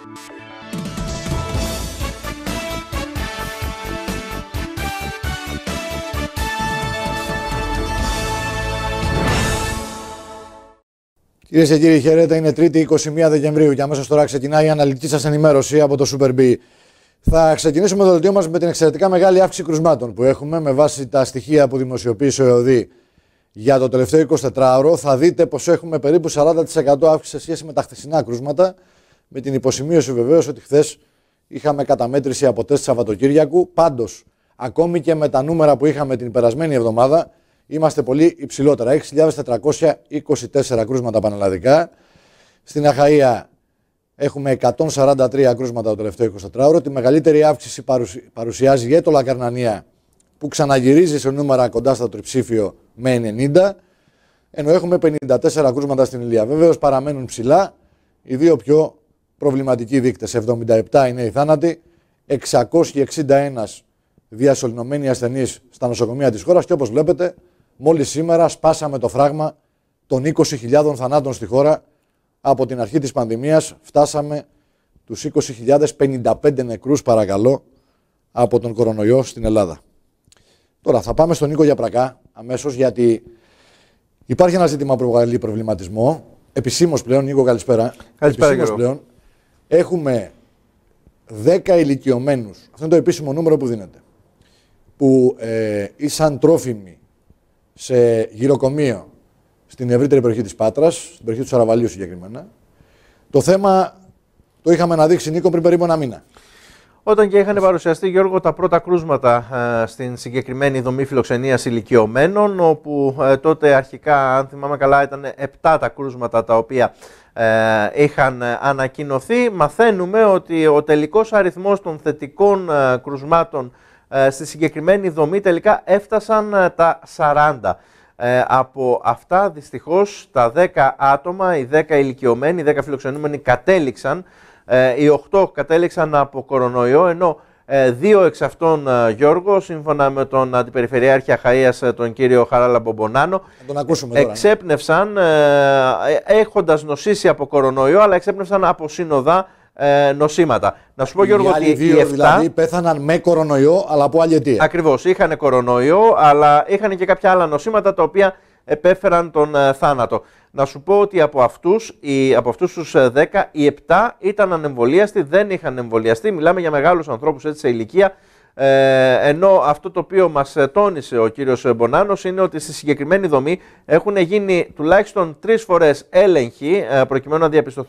Κυρίες και κύριοι, χαίρετε. Είναι Τρίτη 21 Δεκεμβρίου και αμέσως τώρα ξεκινάει η αναλυτική σας ενημέρωση από το Super B. Θα ξεκινήσουμε το δελτίο μας με την εξαιρετικά μεγάλη αύξηση κρουσμάτων που έχουμε με βάση τα στοιχεία που δημοσιοποίησε ο ΕΟΔΗ για το τελευταίο 24ωρο. Θα δείτε πως έχουμε περίπου 40% αύξηση σε σχέση με τα χθεσινά κρούσματα, με την υποσημείωση βεβαίως ότι χθες είχαμε καταμέτρηση από τεστ Σαββατοκύριακου. Πάντως, ακόμη και με τα νούμερα που είχαμε την περασμένη εβδομάδα, είμαστε πολύ υψηλότερα. 6.424 κρούσματα πανελλαδικά. Στην Αχαΐα έχουμε 143 κρούσματα το τελευταίο 24ωρο. Τη μεγαλύτερη αύξηση παρουσιάζει η Αίτωλα Καρνανία, που ξαναγυρίζει σε νούμερα κοντά στο τριψήφιο με 90. Ενώ έχουμε 54 κρούσματα στην Ηλία. Βεβαίως παραμένουν ψηλά οι δύο πιο προβληματικοί δείκτες. 77 είναι οι θάνατοι, 661 διασωληνωμένοι ασθενείς στα νοσοκομεία της χώρας και όπως βλέπετε, μόλις σήμερα σπάσαμε το φράγμα των 20.000 θανάτων στη χώρα. Από την αρχή της πανδημίας φτάσαμε τους 20.055 νεκρούς, παρακαλώ, από τον κορονοϊό στην Ελλάδα. Τώρα θα πάμε στον Νίκο Γιαπρακά αμέσως, γιατί υπάρχει ένα ζήτημα που προκαλεί προβληματισμό. Επισήμως πλέον, Νίκο, καλησπέρα. Καλησπέρα. Πλέον έχουμε 10 ηλικιωμένους, αυτό είναι το επίσημο νούμερο που δίνεται, που ήσαν τρόφιμοι σε γυροκομείο στην ευρύτερη περιοχή της Πάτρας, στην περιοχή του Σαραβαλίου συγκεκριμένα. Το θέμα το είχαμε αναδείξει, Νίκο, πριν περίπου ένα μήνα. Όταν και είχαν παρουσιαστεί, Γιώργο, τα πρώτα κρούσματα στην συγκεκριμένη δομή φιλοξενίας ηλικιωμένων, όπου τότε αρχικά, αν θυμάμαι καλά, ήταν 7 τα κρούσματα τα οποία είχαν ανακοινωθεί. Μαθαίνουμε ότι ο τελικός αριθμός των θετικών κρουσμάτων στη συγκεκριμένη δομή τελικά έφτασαν τα 40. Από αυτά, δυστυχώς, τα 10 άτομα, οι 10 ηλικιωμένοι, οι 10 φιλοξενούμενοι κατέληξαν. Οι 8 κατέληξαν από κορονοϊό, ενώ 2 εξ αυτών, Γιώργο, σύμφωνα με τον Αντιπεριφερειάρχη Αχαΐας, τον κύριο Χαράλα Μπομπονάνο, εξέπνευσαν έχοντας νοσήσει από κορονοϊό, αλλά εξέπνευσαν από σύνοδα νοσήματα. Να σου πω, Γιώργο, ότι οι 7 δηλαδή πέθαναν με κορονοϊό, αλλά από άλλη αιτία. Ακριβώς, είχαν κορονοϊό, αλλά είχαν και κάποια άλλα νοσήματα τα οποία επέφεραν τον θάνατο. Να σου πω ότι από αυτούς τους 10, οι 7 ήταν ανεμβολίαστοι, δεν είχαν εμβολιαστεί. Μιλάμε για μεγάλους ανθρώπους έτσι σε ηλικία. Ενώ αυτό το οποίο μας τόνισε ο κύριος Μπονάνος είναι ότι στη συγκεκριμένη δομή έχουν γίνει τουλάχιστον 3 φορές έλεγχοι προκειμένου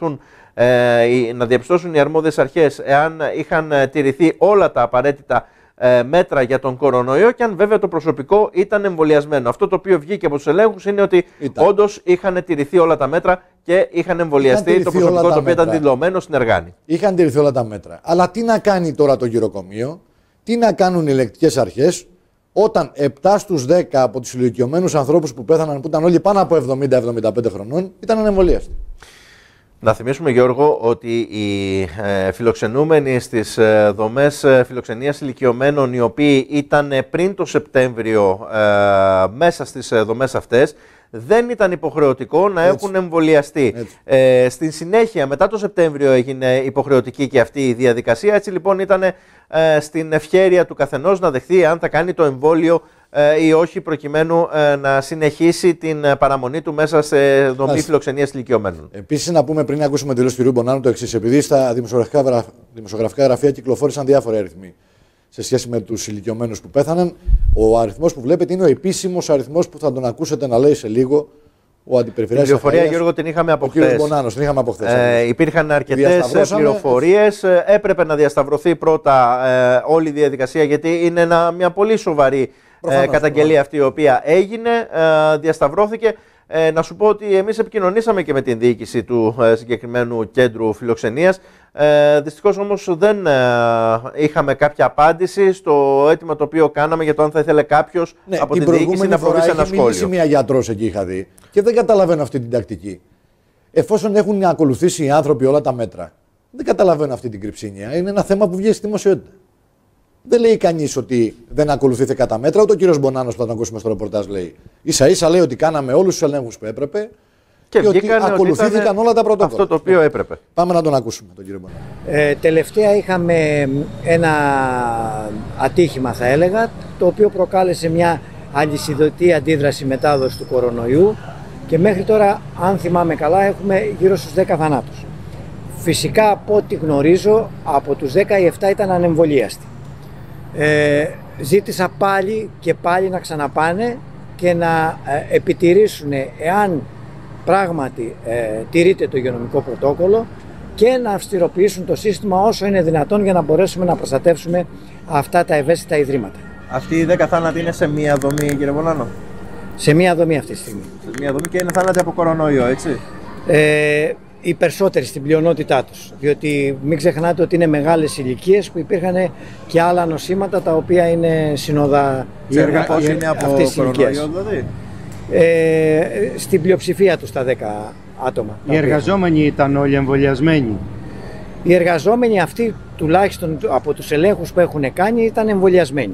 να διαπιστώσουν οι αρμόδιες αρχές εάν είχαν τηρηθεί όλα τα απαραίτητα μέτρα για τον κορονοϊό και αν βέβαια το προσωπικό ήταν εμβολιασμένο. Αυτό το οποίο βγήκε από τους ελέγχους είναι ότι όντως είχαν τηρηθεί όλα τα μέτρα και είχαν εμβολιαστεί το προσωπικό το οποίο ήταν δηλωμένο στην Εργάνη. Είχαν τηρηθεί όλα τα μέτρα. Αλλά τι να κάνει τώρα το γυροκομείο, τι να κάνουν οι ελεγκτικές αρχές, όταν 7 στους 10 από τους ηλικιωμένους ανθρώπους που πέθαναν, που ήταν όλοι πάνω από 70-75 χρονών, ήταν ανεμβολίαστοι. Να θυμίσουμε, Γιώργο, ότι οι φιλοξενούμενοι στις δομές φιλοξενίας ηλικιωμένων, οι οποίοι ήταν πριν το Σεπτέμβριο μέσα στις δομές αυτές, δεν ήταν υποχρεωτικό να έχουν εμβολιαστεί. Στην συνέχεια, μετά το Σεπτέμβριο, έγινε υποχρεωτική και αυτή η διαδικασία. Έτσι λοιπόν ήταν στην ευχέρεια του καθενός να δεχθεί αν θα κάνει το εμβόλιο ή όχι, προκειμένου να συνεχίσει την παραμονή του μέσα σε δομή φιλοξενίας ηλικιωμένων. Επίσης, να πούμε πριν ακούσουμε τη δηλώση του κ. Μπονάνου το εξής: επειδή στα δημοσιογραφικά γραφεία κυκλοφόρησαν διάφοροι αριθμοί σε σχέση με τους ηλικιωμένους που πέθαναν, ο αριθμός που βλέπετε είναι ο επίσημος αριθμός που θα τον ακούσετε να λέει σε λίγο ο Αντιπεριφερειάρχης. Την πληροφορία, Γιώργο, την είχαμε από χθες. Ο κ. Μπονάνος, την είχαμε από χθες. Υπήρχαν αρκετές πληροφορίες. Έπρεπε να διασταυρωθεί πρώτα όλη η διαδικασία, γιατί είναι μια πολύ σοβαρή καταγγελία αυτή η οποία έγινε. Διασταυρώθηκε. Να σου πω ότι εμείς επικοινωνήσαμε και με την διοίκηση του συγκεκριμένου κέντρου φιλοξενίας. Δυστυχώς όμως δεν είχαμε κάποια απάντηση στο αίτημα το οποίο κάναμε για το αν θα ήθελε κάποιος από την διοίκηση να προβεί σε ένα σχόλιο. Μιλήσει μια γιατρός εκεί, είχα δει, και δεν καταλαβαίνω αυτή την τακτική. Εφόσον έχουν ακολουθήσει οι άνθρωποι όλα τα μέτρα, δεν καταλαβαίνω αυτή την κρυψίνια. Είναι ένα θέμα που βγαίνει στη δημοσιότητα. Δεν λέει κανείς ότι δεν ακολουθήθηκε τα μέτρα, ούτε ο κύριος Μπονάνος που θα τον ακούσουμε στο ρεπορτάζ λέει. Ίσα ίσα λέει ότι κάναμε όλους τους ελέγχους που έπρεπε. Και ότι ακολουθήθηκαν όλα τα πρωτόκολλα. Αυτό το οποίο έπρεπε. Πάμε να τον ακούσουμε τον κύριο Μπονάνο. Τελευταία είχαμε ένα ατύχημα, θα έλεγα, το οποίο προκάλεσε μια αλυσιδωτή αντίδραση μετάδοση του κορονοϊού και μέχρι τώρα, αν θυμάμαι καλά, έχουμε γύρω στους 10 θανάτους. Φυσικά, από ό,τι γνωρίζω, από τους 10 οι 7 ήταν ανεμβολίαστοι. Ζήτησα πάλι και πάλι να ξαναπάνε και να επιτηρήσουν εάν πράγματι τηρείται το υγειονομικό πρωτόκολλο και να αυστηροποιήσουν το σύστημα όσο είναι δυνατόν για να μπορέσουμε να προστατεύσουμε αυτά τα ευαίσθητα ιδρύματα. Αυτοί οι 10 θάνατοι είναι σε μία δομή, κύριε Μπονάνο? Σε μία δομή αυτή τη στιγμή. Σε μία δομή και είναι θάνατοι από κορονοϊό, έτσι? Οι περισσότεροι στην πλειονότητά τους, διότι μην ξεχνάτε ότι είναι μεγάλες ηλικίες που υπήρχαν και άλλα νοσήματα τα οποία είναι συνοδά αυτής της ηλικίας. Δηλαδή? Στην πλειοψηφία τους τα 10 άτομα. Οι εργαζόμενοι ήταν όλοι εμβολιασμένοι? Οι εργαζόμενοι αυτοί, τουλάχιστον από τους ελέγχους που έχουν κάνει, ήταν εμβολιασμένοι.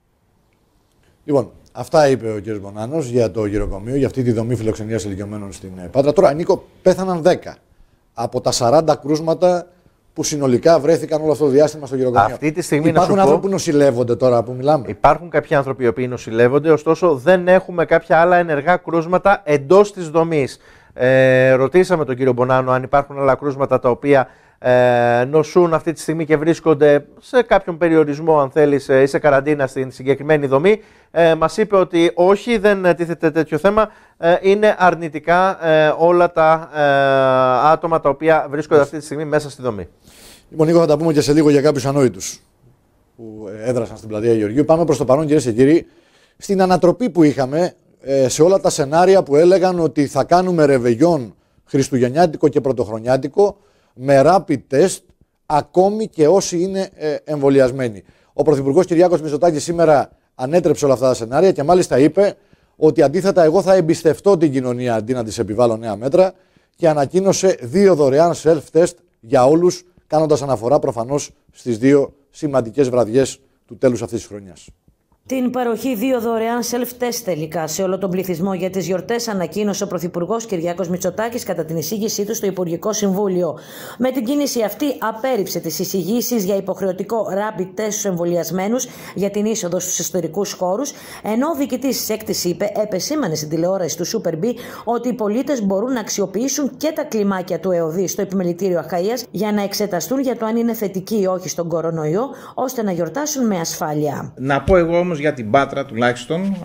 Λοιπόν, αυτά είπε ο κ. Μπονάνος για το γυροκομείο, για αυτή τη δομή φιλοξενίας ηλικιωμένων στην Πάτρα. Τώρα, Νίκο, πέθαναν 10 από τα 40 κρούσματα που συνολικά βρέθηκαν όλο αυτό το διάστημα στο γυροκομείο. Αυτή τη στιγμή υπάρχουν άνθρωποι που νοσηλεύονται τώρα που μιλάμε? Υπάρχουν κάποιοι άνθρωποι οι οποίοι νοσηλεύονται, ωστόσο δεν έχουμε κάποια άλλα ενεργά κρούσματα εντός της δομής. Ρωτήσαμε τον κύριο Μπονάνο αν υπάρχουν άλλα κρούσματα τα οποία νοσούν αυτή τη στιγμή και βρίσκονται σε κάποιον περιορισμό, αν θέλεις, ή σε καραντίνα στην συγκεκριμένη δομή. Μας είπε ότι όχι, δεν τίθεται τέτοιο θέμα. Είναι αρνητικά όλα τα άτομα τα οποία βρίσκονται αυτή τη στιγμή μέσα στη δομή. Λοιπόν, Νίκο, θα τα πούμε και σε λίγο για κάποιους ανόητους που έδρασαν στην πλατεία Γεωργίου. Πάμε προς το παρόν, κυρίες και κύριοι, στην ανατροπή που είχαμε σε όλα τα σενάρια που έλεγαν ότι θα κάνουμε ρεβεγιόν χριστουγεννιάτικο και πρωτοχρονιάτικο με rapid test, ακόμη και όσοι είναι εμβολιασμένοι. Ο Πρωθυπουργός Κυριάκος Μητσοτάκης σήμερα ανέτρεψε όλα αυτά τα σενάρια και μάλιστα είπε ότι αντίθετα εγώ θα εμπιστευτώ την κοινωνία αντί να της επιβάλλω νέα μέτρα και ανακοίνωσε 2 δωρεάν self-test για όλους, κάνοντας αναφορά προφανώς στις 2 σημαντικές βραδιές του τέλους αυτής της χρονιάς. Την παροχή 2 δωρεάν self-test τελικά σε όλο τον πληθυσμό για τις γιορτές ανακοίνωσε ο Πρωθυπουργός Κυριάκος Μητσοτάκης κατά την εισήγησή του στο Υπουργικό Συμβούλιο. Με την κίνηση αυτή απέρριψε τις εισηγήσεις για υποχρεωτικό rapid test στους εμβολιασμένους για την είσοδο στους ιστορικούς χώρους, ενώ ο διοικητής της έκτης είπε, επεσήμανε στην τηλεόραση του Super B ότι οι πολίτες μπορούν να αξιοποιήσουν και τα κλιμάκια του ΕΟΔΗ στο επιμελητήριο Αχαΐας για να εξεταστούν για το αν είναι θετικοί ή όχι στον κορονοϊό, ώστε να γιορτάσουν με ασφάλεια. Να πω εγώ όμως για την Πάτρα τουλάχιστον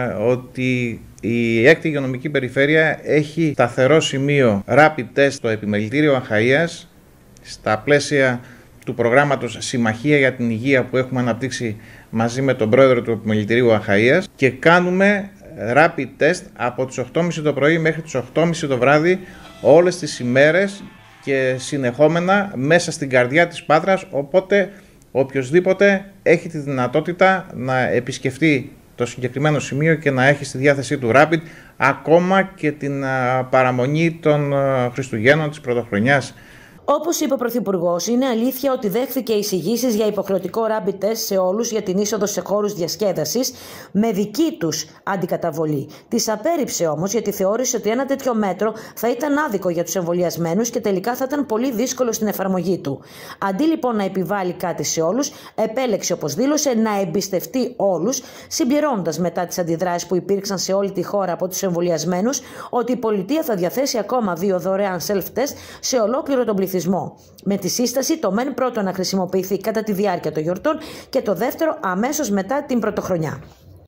ότι η έκτη υγειονομική περιφέρεια έχει σταθερό σημείο rapid test στο επιμελητήριο Αχαΐας στα πλαίσια του προγράμματος Συμμαχία για την Υγεία που έχουμε αναπτύξει μαζί με τον πρόεδρο του επιμελητηρίου Αχαΐας και κάνουμε rapid test από τις 8.30 το πρωί μέχρι τις 8.30 το βράδυ όλες τις ημέρες και συνεχόμενα μέσα στην καρδιά της Πάτρας, οπότε οποιοσδήποτε έχει τη δυνατότητα να επισκεφτεί το συγκεκριμένο σημείο και να έχει στη διάθεσή του rapid ακόμα και την παραμονή των Χριστουγέννων της Πρωτοχρονιάς. Όπως είπε ο Πρωθυπουργός, είναι αλήθεια ότι δέχθηκε εισηγήσεις για υποχρεωτικό rapid test σε όλους για την είσοδο σε χώρους διασκέδασης με δική τους αντικαταβολή. Τις απέρριψε όμως γιατί θεώρησε ότι ένα τέτοιο μέτρο θα ήταν άδικο για τους εμβολιασμένους και τελικά θα ήταν πολύ δύσκολο στην εφαρμογή του. Αντί λοιπόν να επιβάλλει κάτι σε όλους, επέλεξε, όπως δήλωσε, να εμπιστευτεί όλους, συμπληρώνοντας μετά τις αντιδράσεις που υπήρξαν σε όλη τη χώρα από τους εμβολιασμένους ότι η πολιτεία θα διαθέσει ακόμα 2 δωρεάν self-test σε ολόκληρο τον πληθυσμό. Με τη σύσταση, το μεν πρώτο να χρησιμοποιηθεί κατά τη διάρκεια των γιορτών και το δεύτερο αμέσως μετά την πρωτοχρονιά.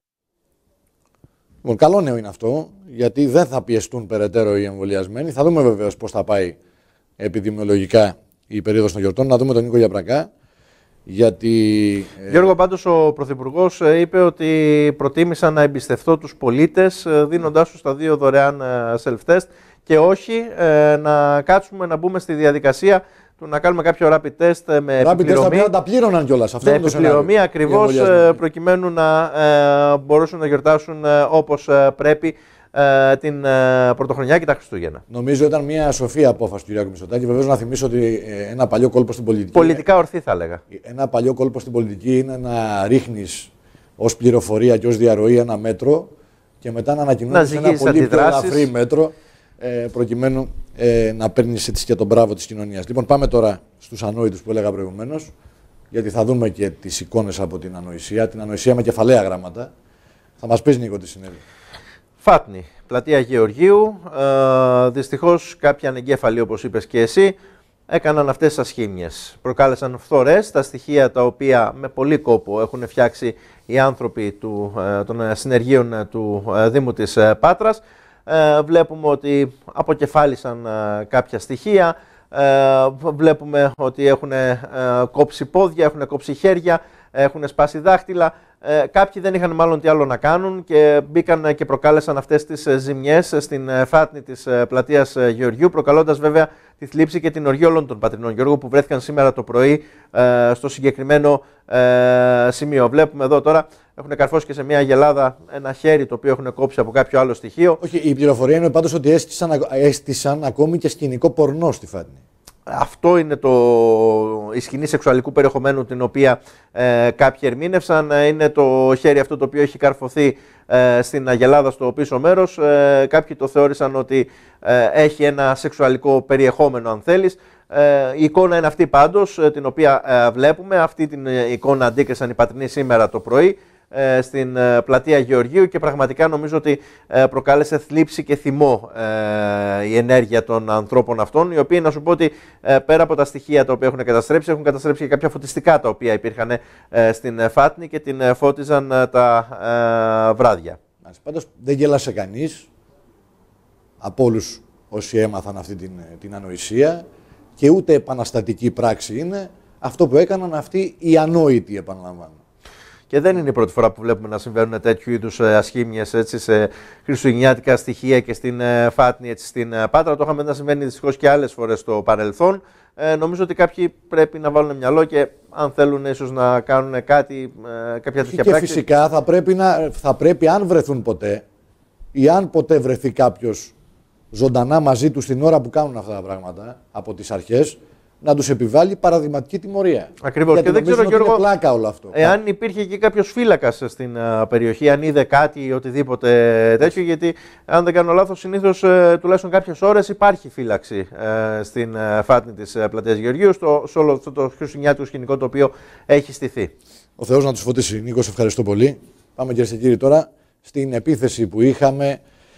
Λοιπόν, καλό νέο είναι αυτό, γιατί δεν θα πιεστούν περαιτέρω οι εμβολιασμένοι. Θα δούμε βεβαίως πώς θα πάει επιδημιολογικά η περίοδος των γιορτών. Να δούμε τον Νίκο Γιαπρακά. Γιατί... Γιώργο, πάντως ο Πρωθυπουργός είπε ότι προτίμησα να εμπιστευτώ τους πολίτες δίνοντάς τους τα 2 δωρεάν self-test και όχι να κάτσουμε να μπούμε στη διαδικασία του να κάνουμε κάποιο rapid test με επιπληρωμή. Rapid test τα πλήρωναν κιόλας. Με επιπληρωμή ακριβώς προκειμένου να μπορούσαν να γιορτάσουν όπως πρέπει την Πρωτοχρονιά και τα Χριστούγεννα. Νομίζω ήταν μια σοφή απόφαση του Κυριάκου Μητσοτάκη. Βεβαίως να θυμίσω ότι ένα παλιό κόλπο στην πολιτική. Πολιτικά ορθή θα έλεγα. Ένα παλιό κόλπο στην πολιτική είναι να ρίχνεις ως πληροφορία και ως διαρροή ένα μέτρο και μετά να ανακοινώνεις ένα πολύ πιο ελαφρύ μέτρο. προκειμένου να παίρνεις έτσι και τον μπράβο της κοινωνίας. Λοιπόν, πάμε τώρα στους ανόητους που έλεγα προηγουμένως, γιατί θα δούμε και τις εικόνες από την ανοησία με κεφαλαία γράμματα. Θα μας πεις, Νίκο, τι συνέβη. Φάτνη, πλατεία Γεωργίου. Δυστυχώς κάποιοι ανεγκέφαλοι, όπως είπες και εσύ, έκαναν αυτές τις ασχήμιες. Προκάλεσαν φθορές, τα στοιχεία τα οποία με πολύ κόπο έχουν φτιάξει οι άνθρωποι των συνεργείων του Δήμου της Πάτρας. Βλέπουμε ότι αποκεφάλισαν κάποια στοιχεία, βλέπουμε ότι έχουν κόψει πόδια, έχουν κόψει χέρια, έχουν σπάσει δάχτυλα. Κάποιοι δεν είχαν μάλλον τι άλλο να κάνουν και μπήκαν και προκάλεσαν αυτές τις ζημιές στην φάτνη της πλατείας Γεωργίου, προκαλώντας βέβαια τη θλίψη και την οργή όλων των πατρινών, Γιώργο, που βρέθηκαν σήμερα το πρωί στο συγκεκριμένο σημείο. Βλέπουμε εδώ τώρα, έχουν καρφώσει και σε μια αγελάδα ένα χέρι το οποίο έχουν κόψει από κάποιο άλλο στοιχείο. Όχι, η πληροφορία είναι πάντως ότι έστησαν ακόμη και σκηνικό πορνό στη φάτνη. Αυτό είναι η σκηνή σεξουαλικού περιεχομένου την οποία κάποιοι ερμήνευσαν. Είναι το χέρι αυτό το οποίο έχει καρφωθεί στην αγελάδα στο πίσω μέρος. Κάποιοι το θεώρησαν ότι έχει ένα σεξουαλικό περιεχόμενο, αν θέλεις. Η εικόνα είναι αυτή πάντως την οποία βλέπουμε. Αυτή την εικόνα αντίκρισαν οι πατρινοί σήμερα το πρωί στην πλατεία Γεωργίου και πραγματικά νομίζω ότι προκάλεσε θλίψη και θυμό η ενέργεια των ανθρώπων αυτών, οι οποίοι, να σου πω ότι πέρα από τα στοιχεία τα οποία έχουν καταστρέψει και κάποια φωτιστικά τα οποία υπήρχαν στην φάτνη και την φώτιζαν τα βράδια. Πάντως δεν γέλασε κανείς από όλους όσοι έμαθαν αυτή την ανοησία και ούτε επαναστατική πράξη είναι αυτό που έκαναν αυτοί οι ανόητοι, επαναλαμβάνω. Και δεν είναι η πρώτη φορά που βλέπουμε να συμβαίνουν τέτοιου είδους ασχήμιες σε χριστουγεννιάτικα στοιχεία και στην φάτνη, έτσι, στην Πάτρα. Το είχαμε να συμβαίνει δυστυχώς και άλλες φορές στο παρελθόν. Νομίζω ότι κάποιοι πρέπει να βάλουν μυαλό και αν θέλουν ίσως να κάνουν κάτι, κάποια τέτοια πράξη. Και φυσικά θα πρέπει, αν βρεθούν ποτέ ή αν ποτέ βρεθεί κάποιος ζωντανά μαζί τους την ώρα που κάνουν αυτά τα πράγματα από τις αρχές, να τους επιβάλλει παραδειγματική τιμωρία. Ακριβώς. Γιατί και δεν ξέρω, Γιώργο, είναι πλάκα όλο αυτό. Εάν υπήρχε και κάποιος φύλακας στην περιοχή, αν είδε κάτι ή οτιδήποτε τέτοιο, γιατί αν δεν κάνω λάθος, συνήθως τουλάχιστον κάποιες ώρες υπάρχει φύλαξη στην φάτνη της πλατείας Γεωργίου, σε όλο αυτό το χριστουγεννιάτικο σκηνικό το οποίο έχει στηθεί. Ο Θεός να τους φωτίσει. Νίκο, σε ευχαριστώ πολύ. Πάμε, κυρίες και κύριοι, τώρα στην επίθεση που είχαμε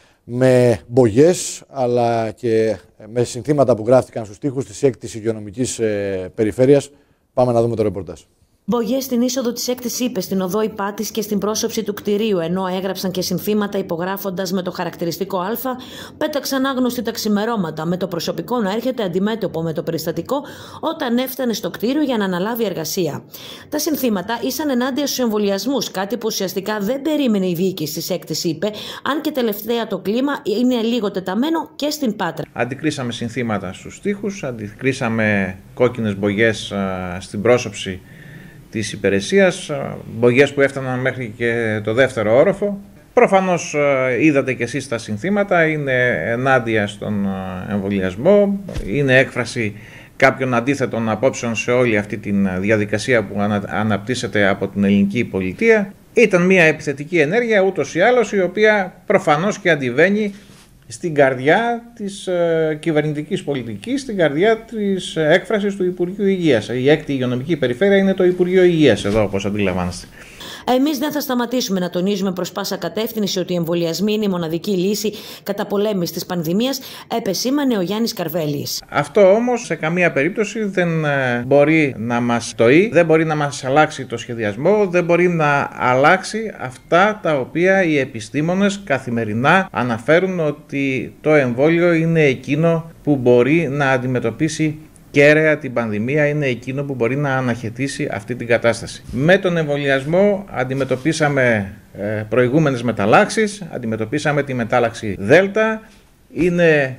με μπογιές αλλά και με συνθήματα που γράφτηκαν στους τοίχους της 6ης Υγειονομικής Περιφέρειας. Πάμε να δούμε το ρεπορτάζ. Μπογιές στην είσοδο της 6ης ΥΠΕ, στην οδό Ιπάτης και στην πρόσωψη του κτηρίου, ενώ έγραψαν και συνθήματα υπογράφοντας με το χαρακτηριστικό Α, πέταξαν άγνωστοι τα ξημερώματα, με το προσωπικό να έρχεται αντιμέτωπο με το περιστατικό όταν έφτανε στο κτίριο για να αναλάβει εργασία. Τα συνθήματα ήσαν ενάντια στους εμβολιασμούς, κάτι που ουσιαστικά δεν περίμενε η διοίκηση της 6ης ΥΠΕ, αν και τελευταία το κλίμα είναι λίγο τεταμένο και στην Πάτρα. Αντικρίσαμε συνθήματα στους τοίχους, αντικρίσαμε κόκκινες μπογιές στην πρόσωψη της υπηρεσίας, μπογιές που έφταναν μέχρι και το δεύτερο όροφο. Προφανώς είδατε και εσείς τα συνθήματα, είναι ενάντια στον εμβολιασμό, είναι έκφραση κάποιων αντίθετων απόψεων σε όλη αυτή τη διαδικασία που αναπτύσσεται από την ελληνική πολιτεία. Ήταν μια επιθετική ενέργεια ούτως ή άλλως, η οποία προφανώς και αντιβαίνει στην καρδιά της κυβερνητικής πολιτικής, στην καρδιά της έκφρασης του Υπουργείου Υγείας. Η 6η Υγειονομική Περιφέρεια είναι το Υπουργείο Υγείας εδώ, όπως αντιλαμβάνεστε. Εμείς δεν θα σταματήσουμε να τονίζουμε προς πάσα κατεύθυνση ότι οι εμβολιασμοί είναι η μοναδική λύση καταπολέμησης της πανδημίας, επεσήμανε ο Γιάννης Καρβέλης. Αυτό όμως σε καμία περίπτωση δεν μπορεί να μας τοεί, δεν μπορεί να μας αλλάξει το σχεδιασμό, δεν μπορεί να αλλάξει αυτά τα οποία οι επιστήμονες καθημερινά αναφέρουν ότι το εμβόλιο είναι εκείνο που μπορεί να αντιμετωπίσει κέραια την πανδημία, είναι εκείνο που μπορεί να αναχαιτήσει αυτή την κατάσταση. Με τον εμβολιασμό αντιμετωπίσαμε προηγούμενες μεταλλάξεις, αντιμετωπίσαμε τη μετάλλαξη Δέλτα, είναι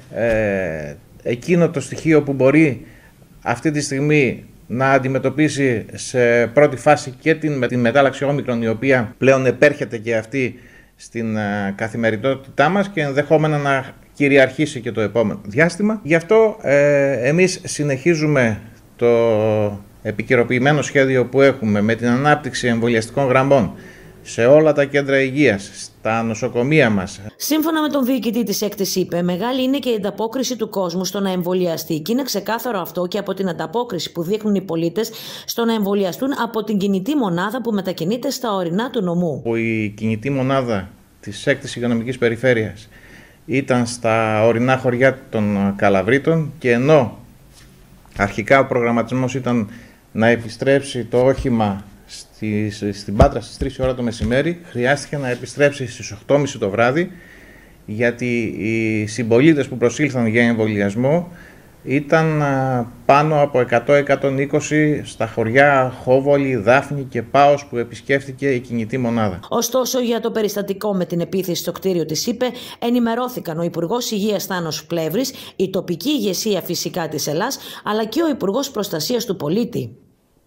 εκείνο το στοιχείο που μπορεί αυτή τη στιγμή να αντιμετωπίσει σε πρώτη φάση και την μετάλλαξη Όμικρον, η οποία πλέον επέρχεται και αυτή στην καθημερινότητά μας και ενδεχόμενα να κυριαρχήσει και το επόμενο διάστημα. Γι' αυτό εμείς συνεχίζουμε το επικαιροποιημένο σχέδιο που έχουμε με την ανάπτυξη εμβολιαστικών γραμμών, σε όλα τα κέντρα υγείας, στα νοσοκομεία μας. Σύμφωνα με τον διοικητή της ΕΚΤΕΣ, είπε, μεγάλη είναι και η ανταπόκριση του κόσμου στο να εμβολιαστεί. Και είναι ξεκάθαρο αυτό και από την ανταπόκριση που δείχνουν οι πολίτες στο να εμβολιαστούν από την κινητή μονάδα που μετακινείται στα ορεινά του νομού. Η κινητή μονάδα της 6ης Υγειονομικής Περιφέρειας ήταν στα ορεινά χωριά των Καλαβρίτων και ενώ αρχικά ο προγραμματισμός ήταν να επιστρέψει το όχημα στην Πάτρα στις 3 ώρα το μεσημέρι, χρειάστηκε να επιστρέψει στις 8.30 το βράδυ, γιατί οι συμπολίτες που προσήλθαν για εμβολιασμό ήταν πάνω από 100-120 στα χωριά Χόβολη, Δάφνη και Πάος που επισκέφθηκε η κινητή μονάδα. Ωστόσο, για το περιστατικό με την επίθεση στο κτίριο της ΥΠΕ ενημερώθηκαν ο Υπουργός Υγείας Θάνος Πλεύρης, η τοπική ηγεσία φυσικά της Ελλάς, αλλά και ο Υπουργός Προστασίας του Πολίτη.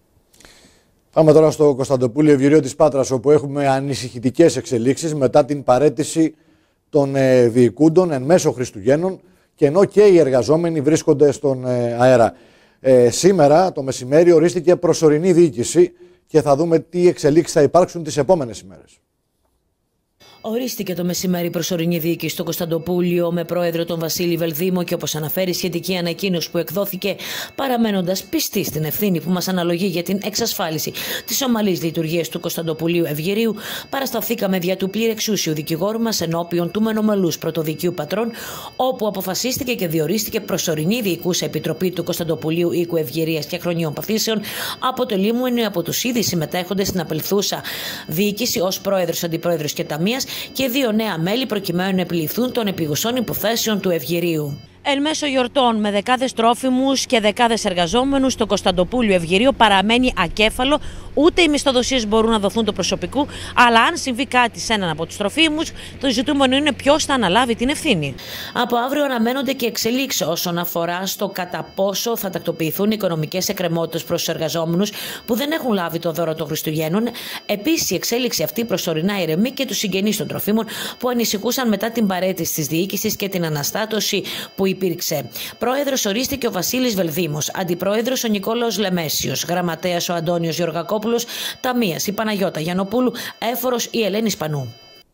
Πάμε τώρα στο Κωνσταντοπούλιο Ευγυρίου της Πάτρας, όπου έχουμε ανησυχητικές εξελίξεις μετά την παραίτηση των διοικούντων εν μέσω Χριστουγέννων και ενώ και οι εργαζόμενοι βρίσκονται στον αέρα. Σήμερα το μεσημέρι ορίστηκε προσωρινή διοίκηση και θα δούμε τι εξελίξεις θα υπάρξουν τις επόμενες ημέρες. Ορίστηκε το μεσημέρι προσωρινή διοίκηση στο Κωνσταντοπούλιο με πρόεδρο τον Βασίλη Βελδήμο και όπως αναφέρει η σχετική ανακοίνωση που εκδόθηκε, παραμένοντας πιστοί στην ευθύνη που μας αναλογεί για την εξασφάλιση της ομαλής λειτουργίας του Κωνσταντοπουλίου Ευγυρίου, παρασταθήκαμε δια του πλήρη εξούσιου δικηγόρου μας ενώπιον του μενομελούς πρωτοδικείου πατρών, όπου αποφασίστηκε και διορίστηκε προσωρινή διοικούσα επιτροπή του Κωνσταντοπουλίου Οίκου Ευγυρίας και Χρονιών Παθήσεων, αποτελούμενη από τους ήδη συμμετέχοντες στην απελθούσα διοίκηση ως πρόεδρος, αντιπρόεδρος και ταμείας και 2 νέα μέλη προκειμένου να επιληθούν των επιγουσών υποθέσεων του Ευγυρίου. Εν μέσω γιορτών με δεκάδες τρόφιμους και δεκάδες εργαζόμενους, το Κωνσταντοπούλιο Ευγυρίου παραμένει ακέφαλο. Ούτε οι μισθοδοσίες μπορούν να δοθούν το προσωπικού, αλλά αν συμβεί κάτι σε έναν από τους τροφίμους, το ζητούμενο είναι ποιος θα αναλάβει την ευθύνη. Από αύριο αναμένονται και εξελίξεις όσον αφορά στο κατά πόσο θα τακτοποιηθούν οικονομικές εκκρεμότητες προς τους εργαζόμενους που δεν έχουν λάβει το δώρο των Χριστουγέννων. Επίσης, η εξέλιξη αυτή προσωρινά ηρεμεί και τους συγγενείς των τροφίμων που ανησυχούσαν μετά την παραίτηση της διοίκησης και την αναστάτωση που υπήρξε. Πρόεδρος ορίστηκε ο Βασίλης Βελδήμος, αντιπρόεδρος ο Νικόλαος Λεμέσιος, γραμματέας ο Αντώνιος Γεωργακόπουλος, ταμείας η Παναγιώτα Γιαννοπούλου, έφορος η Ελένη Σπανού.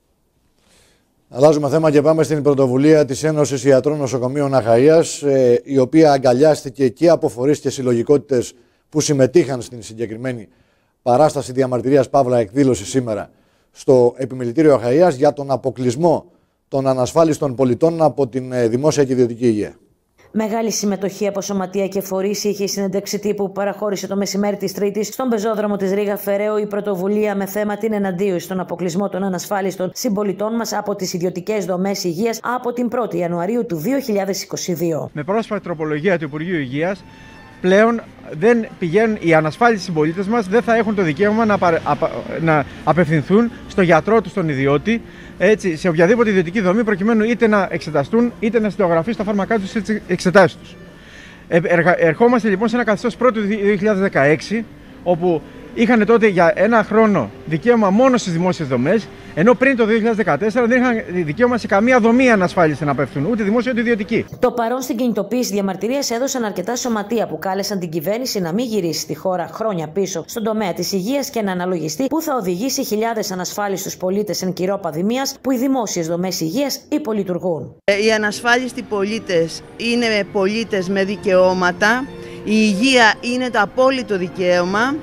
Αλλάζουμε θέμα και πάμε στην πρωτοβουλία της Ένωσης Ιατρών Νοσοκομείων Αχαΐας, η οποία αγκαλιάστηκε και από φορείς και συλλογικότητες που συμμετείχαν στην συγκεκριμένη παράσταση διαμαρτυρίας παύλα εκδήλωση σήμερα στο Επιμελητήριο Αχαΐας για τον αποκλεισμό των ανασφάλιστων πολιτών από την δημόσια και ιδιωτική υγεία. Μεγάλη συμμετοχή από σωματεία και φορείς είχε η συνέντευξη τύπου που παραχώρησε το μεσημέρι της Τρίτης στον πεζόδρομο της Ρήγα Φεραίου η πρωτοβουλία με θέμα την εναντίωση στον αποκλεισμό των ανασφάλιστων συμπολιτών μας από τις ιδιωτικές δομές υγείας από την 1η Ιανουαρίου του 2022. Με πρόσφατη τροπολογία του Υπουργείου Υγείας, πλέον δεν πηγαίνουν οι ανασφάλιστοι συμπολίτες μας, δεν θα έχουν το δικαίωμα να απευθυνθούν στο γιατρό τους, τον ιδιώτη, έτσι, σε οποιαδήποτε ιδιωτική δομή, προκειμένου είτε να εξεταστούν είτε να συντογραφεί στα φάρμακά τους στις εξετάσεις τους. Ερχόμαστε λοιπόν σε ένα καθεστώς πρώτου 2016, όπου είχαν τότε για 1 χρόνο δικαίωμα μόνο στις δημόσιες δομές, ενώ πριν το 2014 δεν είχαν δικαίωμα σε καμία δομή ανασφάλιση να απευθύνουν, ούτε δημόσια ούτε ιδιωτική. Το παρόν στην κινητοποίηση διαμαρτυρίας έδωσαν αρκετά σωματεία που κάλεσαν την κυβέρνηση να μην γυρίσει τη χώρα χρόνια πίσω στον τομέα της υγείας και να αναλογιστεί που θα οδηγήσει χιλιάδες ανασφάλιστους πολίτες εν καιρό πανδημίας που οι δημόσιες δομές υγείας υπολειτουργούν. Οι ανασφάλιστοι πολίτες είναι πολίτες με δικαιώματα, η υγεία είναι το απόλυτο δικαίωμα.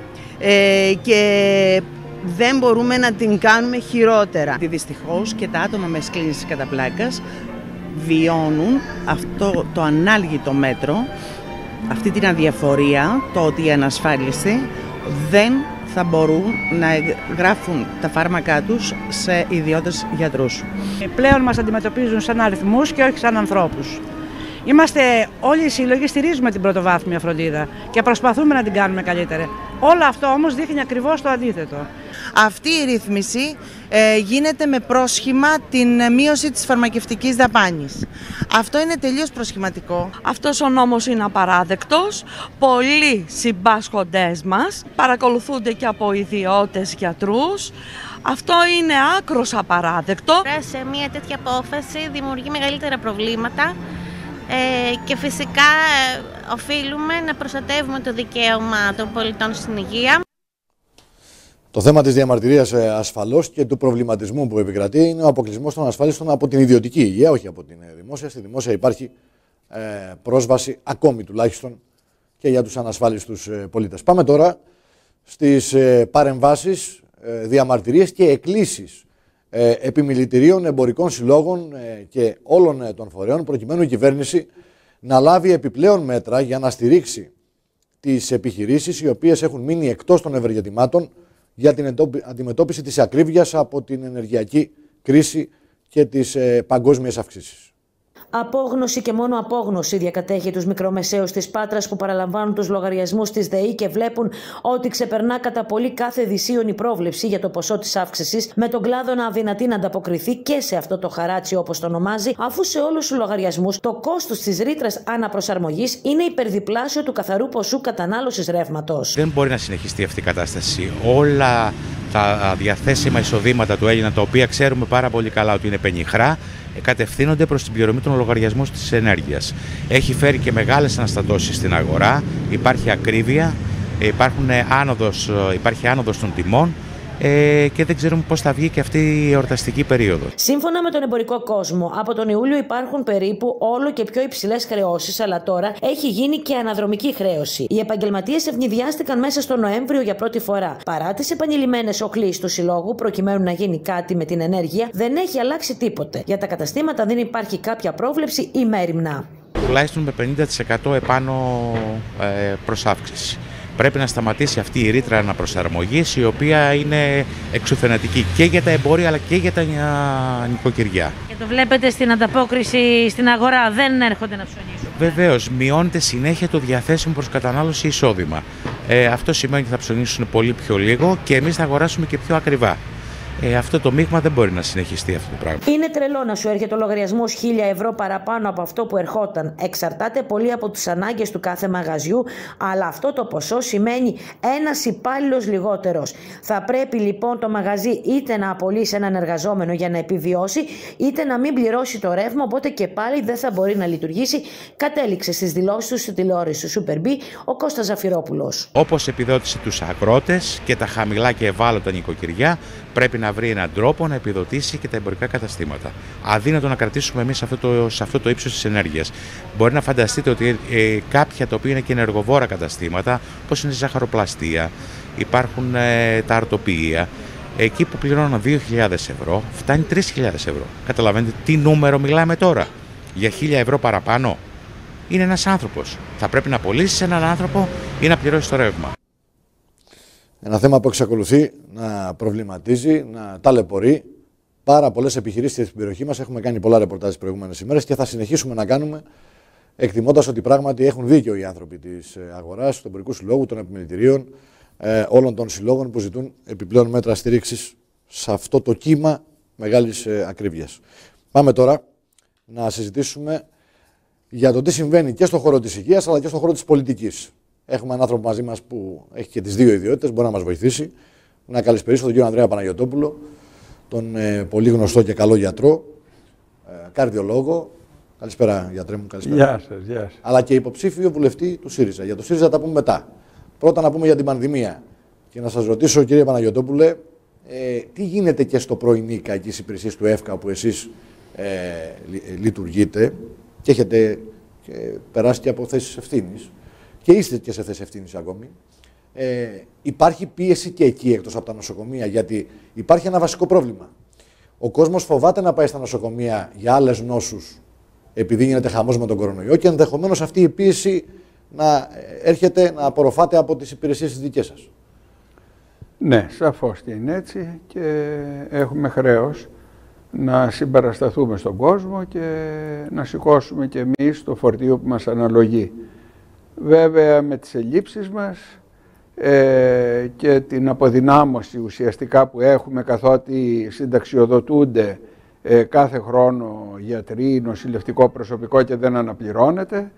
Και δεν μπορούμε να την κάνουμε χειρότερα. Δυστυχώς και τα άτομα με σκλήνηση κατά πλάκας βιώνουν αυτό το ανάλγητο μέτρο, αυτή την αδιαφορία, το ότι οι ανασφάλιστοι δεν θα μπορούν να γράφουν τα φάρμακά τους σε ιδιώτες γιατρούς. Πλέον μας αντιμετωπίζουν σαν αριθμούς και όχι σαν ανθρώπους. Είμαστε όλοι οι σύλλογοι, στηρίζουμε την πρωτοβάθμια φροντίδα και προσπαθούμε να την κάνουμε καλύτερη. Όλο αυτό όμως δείχνει ακριβώς το αντίθετο. Αυτή η ρύθμιση γίνεται με πρόσχημα την μείωση της φαρμακευτικής δαπάνης. Αυτό είναι τελείως προσχηματικό. Αυτός ο νόμος είναι απαράδεκτος. Πολλοί συμπάσχοντές μας παρακολουθούνται και από ιδιώτες γιατρούς. Αυτό είναι άκρως απαράδεκτο. Σε μια τέτοια απόφαση δημιουργεί μεγαλύτερα προβλήματα. Και φυσικά οφείλουμε να προστατεύουμε το δικαίωμα των πολιτών στην υγεία. Το θέμα της διαμαρτυρίας ασφαλώς και του προβληματισμού που επικρατεί είναι ο αποκλεισμός των ασφάλιστων από την ιδιωτική υγεία, όχι από την δημόσια. Στη δημόσια υπάρχει πρόσβαση ακόμη τουλάχιστον και για τους ανασφάλιστους πολίτες. Πάμε τώρα στις παρεμβάσεις, διαμαρτυρίες και εκκλήσεις επιμελητηρίων, εμπορικών συλλόγων και όλων των φορέων, προκειμένου η κυβέρνηση να λάβει επιπλέον μέτρα για να στηρίξει τις επιχειρήσεις οι οποίες έχουν μείνει εκτός των ευεργετημάτων για την αντιμετώπιση της ακρίβειας από την ενεργειακή κρίση και τις παγκόσμιες αυξήσεις. Απόγνωση και μόνο απόγνωση διακατέχει τους μικρομεσαίους της Πάτρας που παραλαμβάνουν τους λογαριασμούς της ΔΕΗ και βλέπουν ότι ξεπερνά κατά πολύ κάθε δυσίων η πρόβλεψη για το ποσό της αύξησης, με τον κλάδο να αδυνατεί να ανταποκριθεί και σε αυτό το χαράτσι όπως το ονομάζει, αφού σε όλους τους λογαριασμούς το κόστος της ρήτρας αναπροσαρμογής είναι υπερδιπλάσιο του καθαρού ποσού κατανάλωσης ρεύματος. Δεν μπορεί να συνεχιστεί αυτή η κατάσταση. Όλα τα διαθέσιμα εισοδήματα του Έλληνα, τα οποία ξέρουμε πάρα πολύ καλά ότι είναι πενιχρά, κατευθύνονται προς την πληρωμή των λογαριασμών της ενέργειας. Έχει φέρει και μεγάλες αναστατώσεις στην αγορά, υπάρχει ακρίβεια, υπάρχει άνοδος των τιμών και δεν ξέρουμε πώς θα βγει και αυτή η εορταστική περίοδο. Σύμφωνα με τον εμπορικό κόσμο, από τον Ιούλιο υπάρχουν περίπου όλο και πιο υψηλές χρεώσεις, αλλά τώρα έχει γίνει και αναδρομική χρέωση. Οι επαγγελματίες ευνηδιάστηκαν μέσα στο Νοέμβριο για πρώτη φορά. Παρά τις επανειλημμένες οχλήσεις του Συλλόγου προκειμένου να γίνει κάτι με την ενέργεια, δεν έχει αλλάξει τίποτε. Για τα καταστήματα δεν υπάρχει κάποια πρόβλεψη ή μέριμνα. Τουλάχιστον με 50% επάνω προς αύξηση. Πρέπει να σταματήσει αυτή η ρήτρα αναπροσαρμογής, η οποία είναι εξουθενατική και για τα εμπόρια αλλά και για τα νοικοκυριά. Και το βλέπετε στην ανταπόκριση στην αγορά, δεν έρχονται να ψωνίσουν. Βεβαίως, μειώνεται συνέχεια το διαθέσιμο προς κατανάλωση εισόδημα. Αυτό σημαίνει ότι θα ψωνίσουν πολύ πιο λίγο και εμείς θα αγοράσουμε και πιο ακριβά. Αυτό το μείγμα δεν μπορεί να συνεχιστεί αυτό το πράγμα. Είναι τρελό να σου έρχεται ο λογαριασμός 1.000 ευρώ παραπάνω από αυτό που ερχόταν. Εξαρτάται πολύ από τις ανάγκες του κάθε μαγαζιού, αλλά αυτό το ποσό σημαίνει ένας υπάλληλος λιγότερος. Θα πρέπει λοιπόν το μαγαζί είτε να απολύσει έναν εργαζόμενο για να επιβιώσει, είτε να μην πληρώσει το ρεύμα, οπότε και πάλι δεν θα μπορεί να λειτουργήσει. Κατέληξε στις δηλώσεις του στη τηλεόραση του Super B ο Κώστας Ζαφυρόπουλος. Όπως επιδότησε τους αγρότες και τα χαμηλά και ευάλωτα νοικοκυριά, πρέπει να βρει έναν τρόπο να επιδοτήσει και τα εμπορικά καταστήματα. Αδύνατο να κρατήσουμε εμείς σε αυτό το ύψος της ενέργειας. Μπορεί να φανταστείτε ότι κάποια τα οποία είναι και ενεργοβόρα καταστήματα, όπως είναι η ζαχαροπλαστεία, υπάρχουν τα αρτοποιεία, εκεί που πληρώνω 2.000 ευρώ, φτάνει 3.000 ευρώ. Καταλαβαίνετε τι νούμερο μιλάμε τώρα? Για 1.000 ευρώ παραπάνω. Είναι ένας άνθρωπος. Θα πρέπει να πωλήσεις έναν άνθρωπο ή να πληρώσεις το ρεύμα. Ένα θέμα που εξακολουθεί να προβληματίζει, να ταλαιπωρεί πάρα πολλές επιχειρήσεις στην περιοχή μας. Έχουμε κάνει πολλά ρεπορτάζ τις προηγούμενες ημέρες και θα συνεχίσουμε να κάνουμε, εκτιμώντας ότι πράγματι έχουν δίκιο οι άνθρωποι της αγοράς, του εμπορικού συλλόγου, των επιμελητηρίων, όλων των συλλόγων που ζητούν επιπλέον μέτρα στήριξης σε αυτό το κύμα μεγάλης ακρίβειας. Πάμε τώρα να συζητήσουμε για το τι συμβαίνει και στον χώρο της υγείας αλλά και στον χώρο της πολιτικής. Έχουμε έναν άνθρωπο μαζί μας που έχει και τις δύο ιδιότητες, μπορεί να μας βοηθήσει. Να καλησπερίσω τον κύριο Ανδρέα Παναγιωτόπουλο, τον πολύ γνωστό και καλό γιατρό, καρδιολόγο. Καλησπέρα, γιατρέ μου. Καλησπέρα. Γεια σας, γεια σας. Αλλά και υποψήφιο βουλευτή του ΣΥΡΙΖΑ. Για το ΣΥΡΙΖΑ τα πούμε μετά. Πρώτα να πούμε για την πανδημία. Και να σας ρωτήσω, κύριε Παναγιωτόπουλε, τι γίνεται και στο πρωινίκα εκεί στις υπηρεσίες του ΕΦΚΑ που εσείς λειτουργείτε και έχετε περάσει και από θέσεις ευθύνης. Και είστε και σε θέση ευθύνης ακόμη. Υπάρχει πίεση και εκεί εκτός από τα νοσοκομεία, γιατί υπάρχει ένα βασικό πρόβλημα. Ο κόσμος φοβάται να πάει στα νοσοκομεία για άλλες νόσους, επειδή γίνεται χαμός με τον κορονοϊό και ενδεχομένως αυτή η πίεση να έρχεται να απορροφάται από τις υπηρεσίες τις δικές σας. Ναι, σαφώς και είναι έτσι και έχουμε χρέος να συμπαρασταθούμε στον κόσμο και να σηκώσουμε και εμείς το φορτίο που μας αναλογεί. Βέβαια με τις ελλείψεις μας και την αποδυνάμωση ουσιαστικά που έχουμε, καθότι συνταξιοδοτούνται κάθε χρόνο γιατροί, νοσηλευτικό προσωπικό και δεν αναπληρώνεται.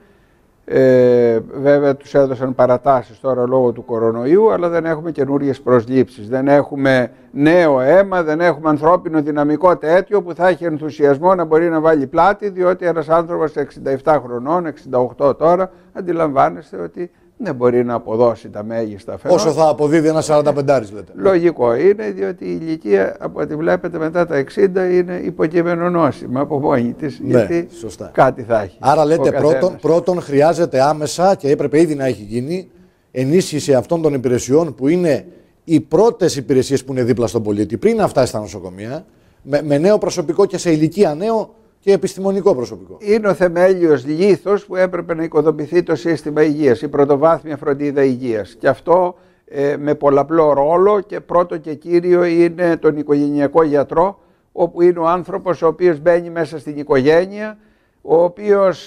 Βέβαια τους έδωσαν παρατάσεις τώρα λόγω του κορονοϊού, αλλά δεν έχουμε καινούριες προσλήψεις. Δεν έχουμε νέο αίμα, δεν έχουμε ανθρώπινο δυναμικό τέτοιο που θα έχει ενθουσιασμό να μπορεί να βάλει πλάτη, διότι ένας άνθρωπος 67 χρονών, 68 τώρα, αντιλαμβάνεστε ότι δεν μπορεί να αποδώσει τα μέγιστα φαινόμενα. Όσο θα αποδίδει ένα 45 λέτε. Λογικό είναι, διότι η ηλικία από ό,τι βλέπετε μετά τα 60 είναι υποκειμενονόσημα από μόνη της, γιατί σωστά. κάτι θα έχει. Άρα λέτε πρώτον χρειάζεται άμεσα και έπρεπε ήδη να έχει γίνει ενίσχυση αυτών των υπηρεσιών που είναι οι πρώτες υπηρεσίες που είναι δίπλα στον πολίτη πριν να φτάσει στα νοσοκομεία, με νέο προσωπικό και σε ηλικία νέο και επιστημονικό προσωπικό. Είναι ο θεμέλιος λίθος που έπρεπε να οικοδομηθεί το σύστημα υγείας, η πρωτοβάθμια φροντίδα υγείας. Και αυτό με πολλαπλό ρόλο, και πρώτο και κύριο είναι τον οικογενειακό γιατρό, όπου είναι ο άνθρωπος ο οποίος μπαίνει μέσα στην οικογένεια, ο οποίος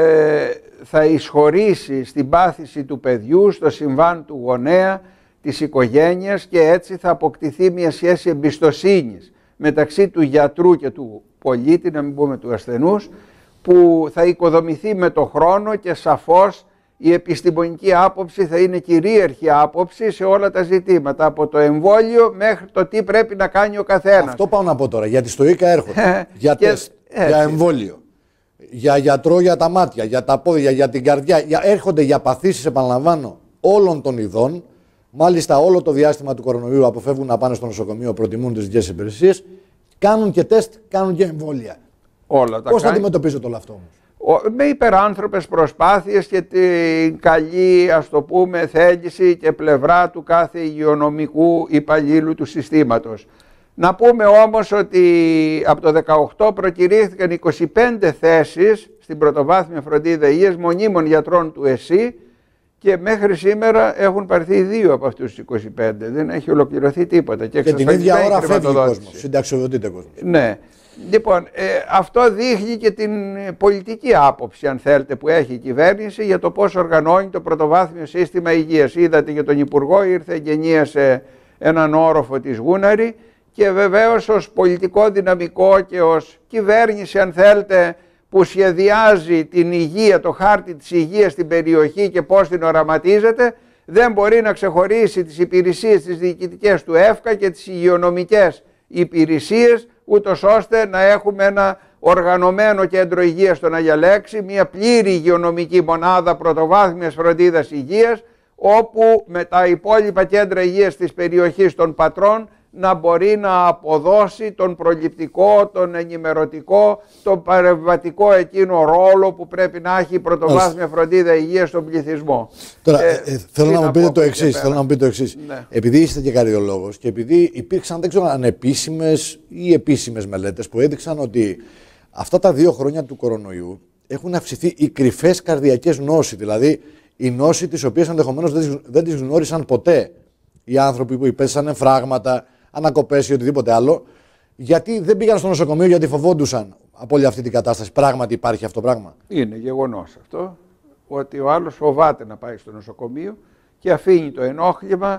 θα εισχωρήσει στην πάθηση του παιδιού, στο συμβάν του γονέα, της οικογένειας, και έτσι θα αποκτηθεί μια σχέση εμπιστοσύνης μεταξύ του γιατρού και του πολίτη, να μην πούμε του ασθενούς, που θα οικοδομηθεί με το χρόνο, και σαφώς η επιστημονική άποψη θα είναι κυρίαρχη άποψη σε όλα τα ζητήματα, από το εμβόλιο μέχρι το τι πρέπει να κάνει ο καθένας. Αυτό πάω να πω τώρα, γιατί στο ΙΚΑ έρχονται για τεστ, για εμβόλιο, για γιατρό για τα μάτια, για τα πόδια, για την καρδιά, έρχονται για παθήσεις, επαναλαμβάνω, όλων των ειδών. Μάλιστα, όλο το διάστημα του κορονοϊού αποφεύγουν να πάνε στο νοσοκομείο, προτιμούν τις δικές υπηρεσίες, κάνουν και τεστ, κάνουν και εμβόλια. Πώς θα αντιμετωπίζετε όλο αυτό όμως? Με υπεράνθρωπες προσπάθειες και την καλή, ας το πούμε, θέληση και πλευρά του κάθε υγειονομικού υπαλλήλου του συστήματος. Να πούμε όμως ότι από το 2018 προκηρύχθηκαν 25 θέσεις στην πρωτοβάθμια φροντίδα υγείας μονίμων γιατρών του ΕΣΥ, και μέχρι σήμερα έχουν πάρθει 2 από αυτούς τους 25. Δεν έχει ολοκληρωθεί τίποτα. Και την ίδια ώρα φεύγει ο κόσμος. Συνταξιοδοτείται ο κόσμος. Ναι. Λοιπόν, αυτό δείχνει και την πολιτική άποψη, αν θέλετε, που έχει η κυβέρνηση για το πώς οργανώνει το πρωτοβάθμιο σύστημα υγείας. Είδατε για τον Υπουργό, ήρθε εγγενίασε έναν όροφο της Γούναρη, και βεβαίως ως πολιτικό δυναμικό και ως κυβέρνηση, αν θέλετε, που σχεδιάζει την υγεία, το χάρτη της υγείας στην περιοχή και πώς την οραματίζεται, δεν μπορεί να ξεχωρίσει τις υπηρεσίες τις διοικητικές του ΕΦΚΑ και τις υγειονομικές υπηρεσίες, ούτως ώστε να έχουμε ένα οργανωμένο κέντρο υγείας στον Αγιαλέξη, μια πλήρη υγειονομική μονάδα πρωτοβάθμιας φροντίδας υγείας, όπου με τα υπόλοιπα κέντρα υγείας της περιοχής των Πατρών να μπορεί να αποδώσει τον προληπτικό, τον ενημερωτικό, τον παρεμβατικό εκείνο ρόλο που πρέπει να έχει η πρωτοβάθμια φροντίδα υγείας στον πληθυσμό. Τώρα, θέλω να μου πείτε το εξής. Ναι. Επειδή είστε και καρδιολόγος και επειδή υπήρξαν, δεν ξέρω, ανεπίσημες ή επίσημες μελέτες που έδειξαν ότι αυτά τα 2 χρόνια του κορονοϊού έχουν αυξηθεί οι κρυφές καρδιακές νόσοι, δηλαδή οι νόσοι τις οποίες ενδεχομένως δεν τις γνώρισαν ποτέ οι άνθρωποι που υπέστησαν φράγματα, ανακοπές ή οτιδήποτε άλλο, γιατί δεν πήγαν στο νοσοκομείο, γιατί φοβόντουσαν από όλη αυτή την κατάσταση. Πράγματι υπάρχει αυτό το πράγμα? Είναι γεγονός αυτό, ότι ο άλλος φοβάται να πάει στο νοσοκομείο και αφήνει το ενόχλημα,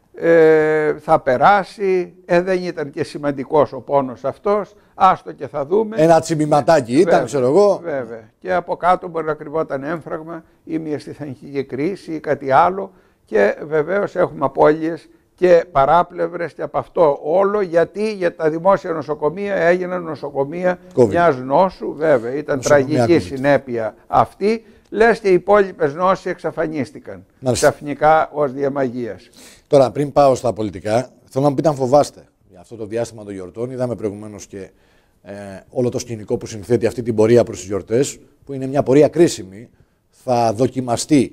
θα περάσει, δεν ήταν και σημαντικός ο πόνος αυτός, άστο και θα δούμε. Ένα τσιμιματάκι ήταν, βέβαια, ξέρω εγώ. Βέβαια. Και από κάτω μπορεί να κρυβόταν έμφραγμα ή μια στιθανική κρίση ή κάτι άλλο, και βεβαίως έχουμε απώλειες και παράπλευρες και από αυτό όλο, γιατί για τα δημόσια νοσοκομεία έγιναν νοσοκομεία μιας νόσου, βέβαια, ήταν τραγική συνέπεια αυτή, λες και οι υπόλοιπες νόσοι εξαφανίστηκαν ξαφνικά ως διαμαγείας. Τώρα, πριν πάω στα πολιτικά, θέλω να μου πείτε αν φοβάστε για αυτό το διάστημα των γιορτών. Είδαμε προηγουμένως και όλο το σκηνικό που συνθέτει αυτή την πορεία προς τις γιορτές, που είναι μια πορεία κρίσιμη. Θα δοκιμαστεί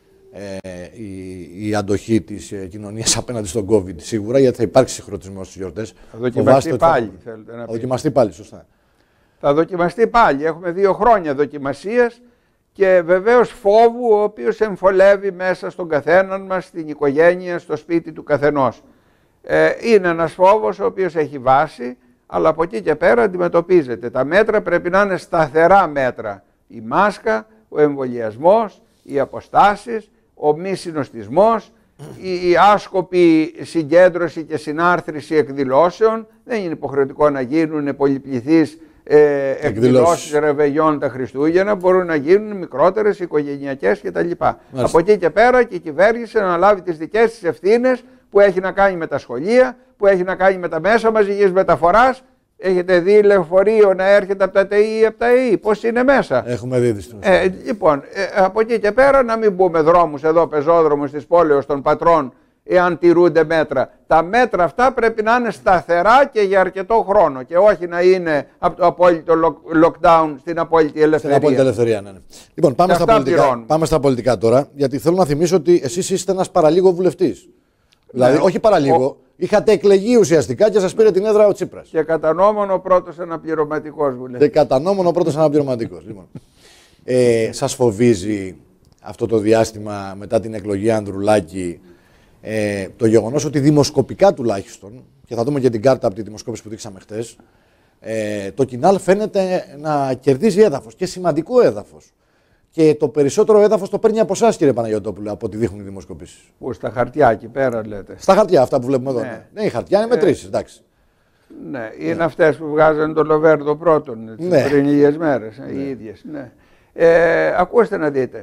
η αντοχή της κοινωνίας απέναντι στον COVID σίγουρα, γιατί θα υπάρξει συγχρονισμός στις γιορτές. Θα δοκιμαστεί πάλι, θέλετε να πείτε. Θα δοκιμαστεί πάλι, σωστά. Θα δοκιμαστεί πάλι. Έχουμε 2 χρόνια δοκιμασίας και βεβαίως φόβου, ο οποίος εμφολεύει μέσα στον καθέναν μας, στην οικογένεια, στο σπίτι του καθενός. Είναι ένας φόβος ο οποίος έχει βάση, αλλά από εκεί και πέρα αντιμετωπίζεται. Τα μέτρα πρέπει να είναι σταθερά μέτρα. Η μάσκα, ο εμβολιασμός, οι αποστάσεις, ο μη συνοστισμός, η άσκοπη συγκέντρωση και συνάρθρωση εκδηλώσεων. Δεν είναι υποχρεωτικό να γίνουν πολυπληθείς εκδηλώσεις ρεβεγιών τα Χριστούγεννα, μπορούν να γίνουν μικρότερες, οικογενειακές κτλ. Από εκεί και πέρα και η κυβέρνηση να αναλάβει τις δικές της ευθύνες που έχει να κάνει με τα σχολεία, που έχει να κάνει με τα μέσα μαζικής μεταφοράς, Έχετε δει λεωφορείο να έρχεται από τα ΤΕΗ ή από τα ΕΗ? Πώς είναι μέσα? Έχουμε δει τις Λοιπόν, από εκεί και πέρα να μην μπούμε δρόμους εδώ, πεζόδρομους της πόλεως των πατρών, εάν τηρούνται μέτρα. Τα μέτρα αυτά πρέπει να είναι σταθερά και για αρκετό χρόνο και όχι να είναι από το απόλυτο lockdown στην απόλυτη ελευθερία. Στην απόλυτη ελευθερία, ναι. Λοιπόν, πάμε στα πολιτικά τώρα, γιατί θέλω να θυμίσω ότι εσείς είστε ένας παραλίγο βουλευτής. Δηλαδή, όχι παραλίγο, είχατε εκλεγεί ουσιαστικά και σας πήρε την έδρα ο Τσίπρας. Και κατά νόμον ο πρώτος αναπληρωματικός βουλευτής. Και κατά νόμον ο πρώτος αναπληρωματικός. Λοιπόν. Σας φοβίζει αυτό το διάστημα μετά την εκλογή Ανδρουλάκη το γεγονός ότι δημοσκοπικά τουλάχιστον, και θα δούμε και την κάρτα από τη δημοσκόπηση που δείξαμε χτες, το Κινάλ φαίνεται να κερδίζει έδαφος και σημαντικό έδαφος. Και το περισσότερο έδαφος το παίρνει από εσάς, κύριε Παναγιωτόπουλε, από ό,τι δείχνουν οι δημοσκοπήσεις. Που στα χαρτιά εκεί πέρα λέτε? Στα χαρτιά, αυτά που βλέπουμε εδώ. Ναι, η χαρτιά είναι μετρήσεις, εντάξει. Ναι, είναι αυτές που βγάζανε το Λοβέρδο πρώτον πριν λίγες μέρες, οι ίδιες. Ναι. Ακούστε να δείτε.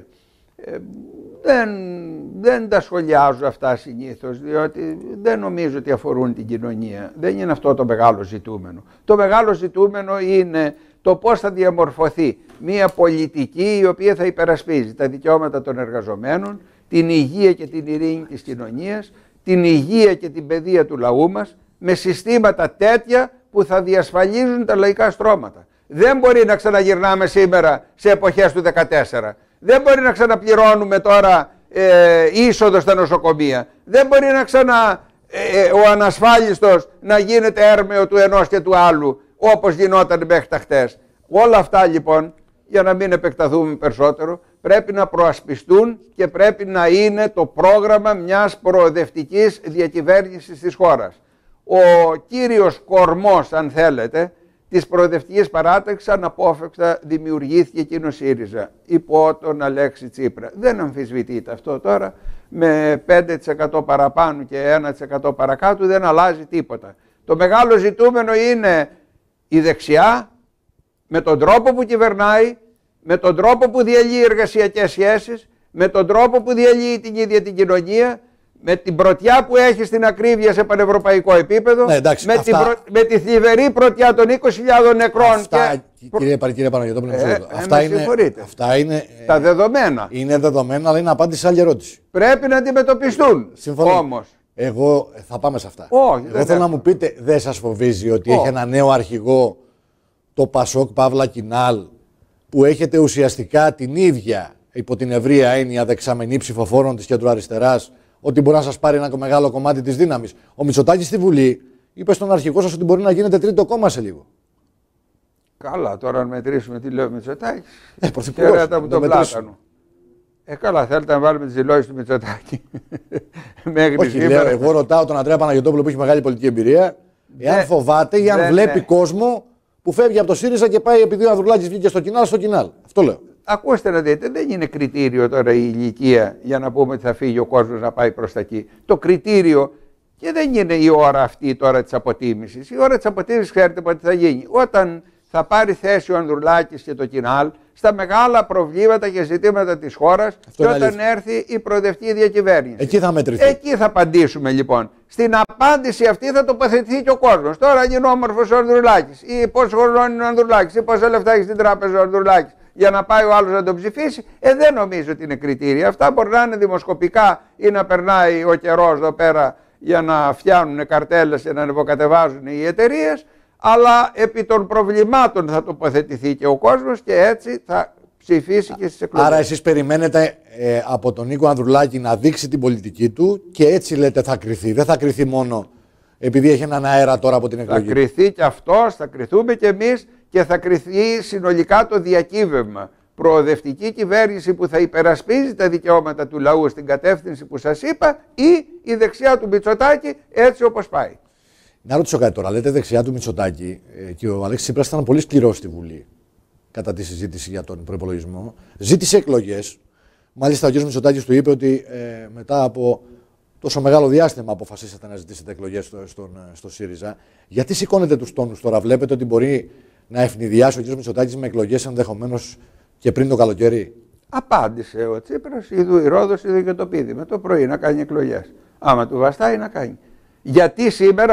Δεν τα σχολιάζω αυτά συνήθως, διότι δεν νομίζω ότι αφορούν την κοινωνία. Δεν είναι αυτό το μεγάλο ζητούμενο. Το μεγάλο ζητούμενο είναι το πώς θα διαμορφωθεί μια πολιτική η οποία θα υπερασπίζει τα δικαιώματα των εργαζομένων, την υγεία και την ειρήνη της κοινωνίας, την υγεία και την παιδεία του λαού μας, με συστήματα τέτοια που θα διασφαλίζουν τα λαϊκά στρώματα. Δεν μπορεί να ξαναγυρνάμε σήμερα σε εποχές του 14. Δεν μπορεί να ξαναπληρώνουμε τώρα είσοδο στα νοσοκομεία. Δεν μπορεί να ο ανασφάλιστος να γίνεται έρμεο του ενός και του άλλου, όπως γινόταν μέχρι τα χτες. Όλα αυτά λοιπόν, για να μην επεκταθούμε περισσότερο, πρέπει να προασπιστούν και πρέπει να είναι το πρόγραμμα μιας προοδευτικής διακυβέρνησης της χώρας. Ο κύριος κορμός, αν θέλετε, της προοδευτικής παράταξης αναπόφευκτα δημιουργήθηκε εκείνο ΣΥΡΙΖΑ υπό τον Αλέξη Τσίπρα. Δεν αμφισβητείται αυτό τώρα, με 5% παραπάνω και 1% παρακάτω δεν αλλάζει τίποτα. Το μεγάλο ζητούμενο είναι η δεξιά, με τον τρόπο που κυβερνάει, με τον τρόπο που διαλύει εργασιακές σχέσεις, με τον τρόπο που διαλύει την ίδια την κοινωνία, με την πρωτιά που έχει στην ακρίβεια σε πανευρωπαϊκό επίπεδο, ναι, εντάξει, με τη θλιβερή πρωτιά των 20.000 νεκρών. Αυτά, κύριε Παναγιώτοπουλε, αυτά είναι τα δεδομένα. Είναι δεδομένα, αλλά είναι απάντηση σε άλλη ερώτηση. Πρέπει να αντιμετωπιστούν. Όμως. Εγώ θα πάμε σε αυτά. Εγώ θέλω να μου πείτε, δεν σας φοβίζει ότι έχει ένα νέο αρχηγό, το Πασόκ Παύλα Κινάλ, που έχετε ουσιαστικά την ίδια υπό την ευρεία έννοια δεξαμενή ψηφοφόρων της κεντροαριστεράς, ότι μπορεί να σας πάρει ένα μεγάλο κομμάτι της δύναμης? Ο Μητσοτάκης στη Βουλή είπε στον αρχηγό σας ότι μπορεί να γίνετε τρίτο κόμμα σε λίγο. Καλά, τώρα αν μετρήσουμε τι λέει ο Μητσοτάκης. Πρωθυπουργός. Από τον πλάτανο. Καλά, θέλετε να βάλουμε τις δηλώσεις του Μητσοτάκη. Όχι, εγώ ρωτάω τον Ανδρέα Παναγιωτόπουλο που έχει μεγάλη πολιτική εμπειρία, εάν φοβάται ή αν βλέπει κόσμο που φεύγει από το ΣΥΡΙΖΑ και πάει, επειδή ο Ανδρουλάκης βγήκε στο Κινάλ, Αυτό λέω. Ακούστε να δείτε, δεν είναι κριτήριο τώρα η ηλικία για να πούμε ότι θα φύγει ο κόσμος να πάει προς τα εκεί. Το κριτήριο, και δεν είναι η ώρα αυτή τώρα της αποτίμησης. Η ώρα της αποτίμησης ξέρετε πότε θα γίνει? Όταν θα πάρει θέση ο Ανδρουλάκης και το Κινάλ στα μεγάλα προβλήματα και ζητήματα της χώρας και όταν έρθει η προοδευτική διακυβέρνηση. Εκεί θα μετρηθεί. Εκεί θα απαντήσουμε λοιπόν. Στην απάντηση αυτή θα τοποθετηθεί και ο κόσμος. Τώρα αν είναι όμορφος ο Ανδρουλάκης ή πόσο χρόνο είναι ο Ανδρουλάκης ή πόσα λεφτά έχει στην τράπεζα ο Ανδρουλάκης για να πάει ο άλλος να τον ψηφίσει, δεν νομίζω ότι είναι κριτήρια. Αυτά μπορεί να είναι δημοσκοπικά ή να περνάει ο καιρός εδώ πέρα για να φτιάνουν καρτέλες και να ανεβοκατεβάζουν οι εταιρείες, αλλά επί των προβλημάτων θα τοποθετηθεί και ο κόσμος και έτσι θα ψηφίσει και στις εκλογές. Άρα εσείς περιμένετε από τον Νίκο Ανδρουλάκη να δείξει την πολιτική του και έτσι λέτε θα κριθεί. Δεν θα κριθεί μόνο επειδή έχει έναν αέρα τώρα από την εκλογή. Θα κριθεί και αυτός, θα κριθούμε και εμείς και θα κριθεί συνολικά το διακύβευμα. Προοδευτική κυβέρνηση που θα υπερασπίζει τα δικαιώματα του λαού στην κατεύθυνση που σας είπα ή η δεξιά του Μητσοτάκη έτσι όπως πάει. Να ρωτήσω κάτι τώρα. Λέτε δεξιά του Μητσοτάκη και ο Αλέξης Τσίπρας ήταν πολύ σκληρός στη Βουλή κατά τη συζήτηση για τον προϋπολογισμό. Ζήτησε εκλογές. Μάλιστα ο κ. Μητσοτάκης του είπε ότι μετά από τόσο μεγάλο διάστημα αποφασίσατε να ζητήσετε εκλογές στο ΣΥΡΙΖΑ. Γιατί σηκώνετε τους τόνους τώρα? Βλέπετε ότι μπορεί να ευνηδιάσει ο κ. Μητσοτάκης με εκλογές ενδεχομένως και πριν το καλοκαίρι? Απάντησε ο Τσίπρας, είδου η Ρόδος, είδου και το πίδι. Με το πρωί να κάνει εκλογές. Άμα του βαστάει να κάνει. Γιατί σήμερα?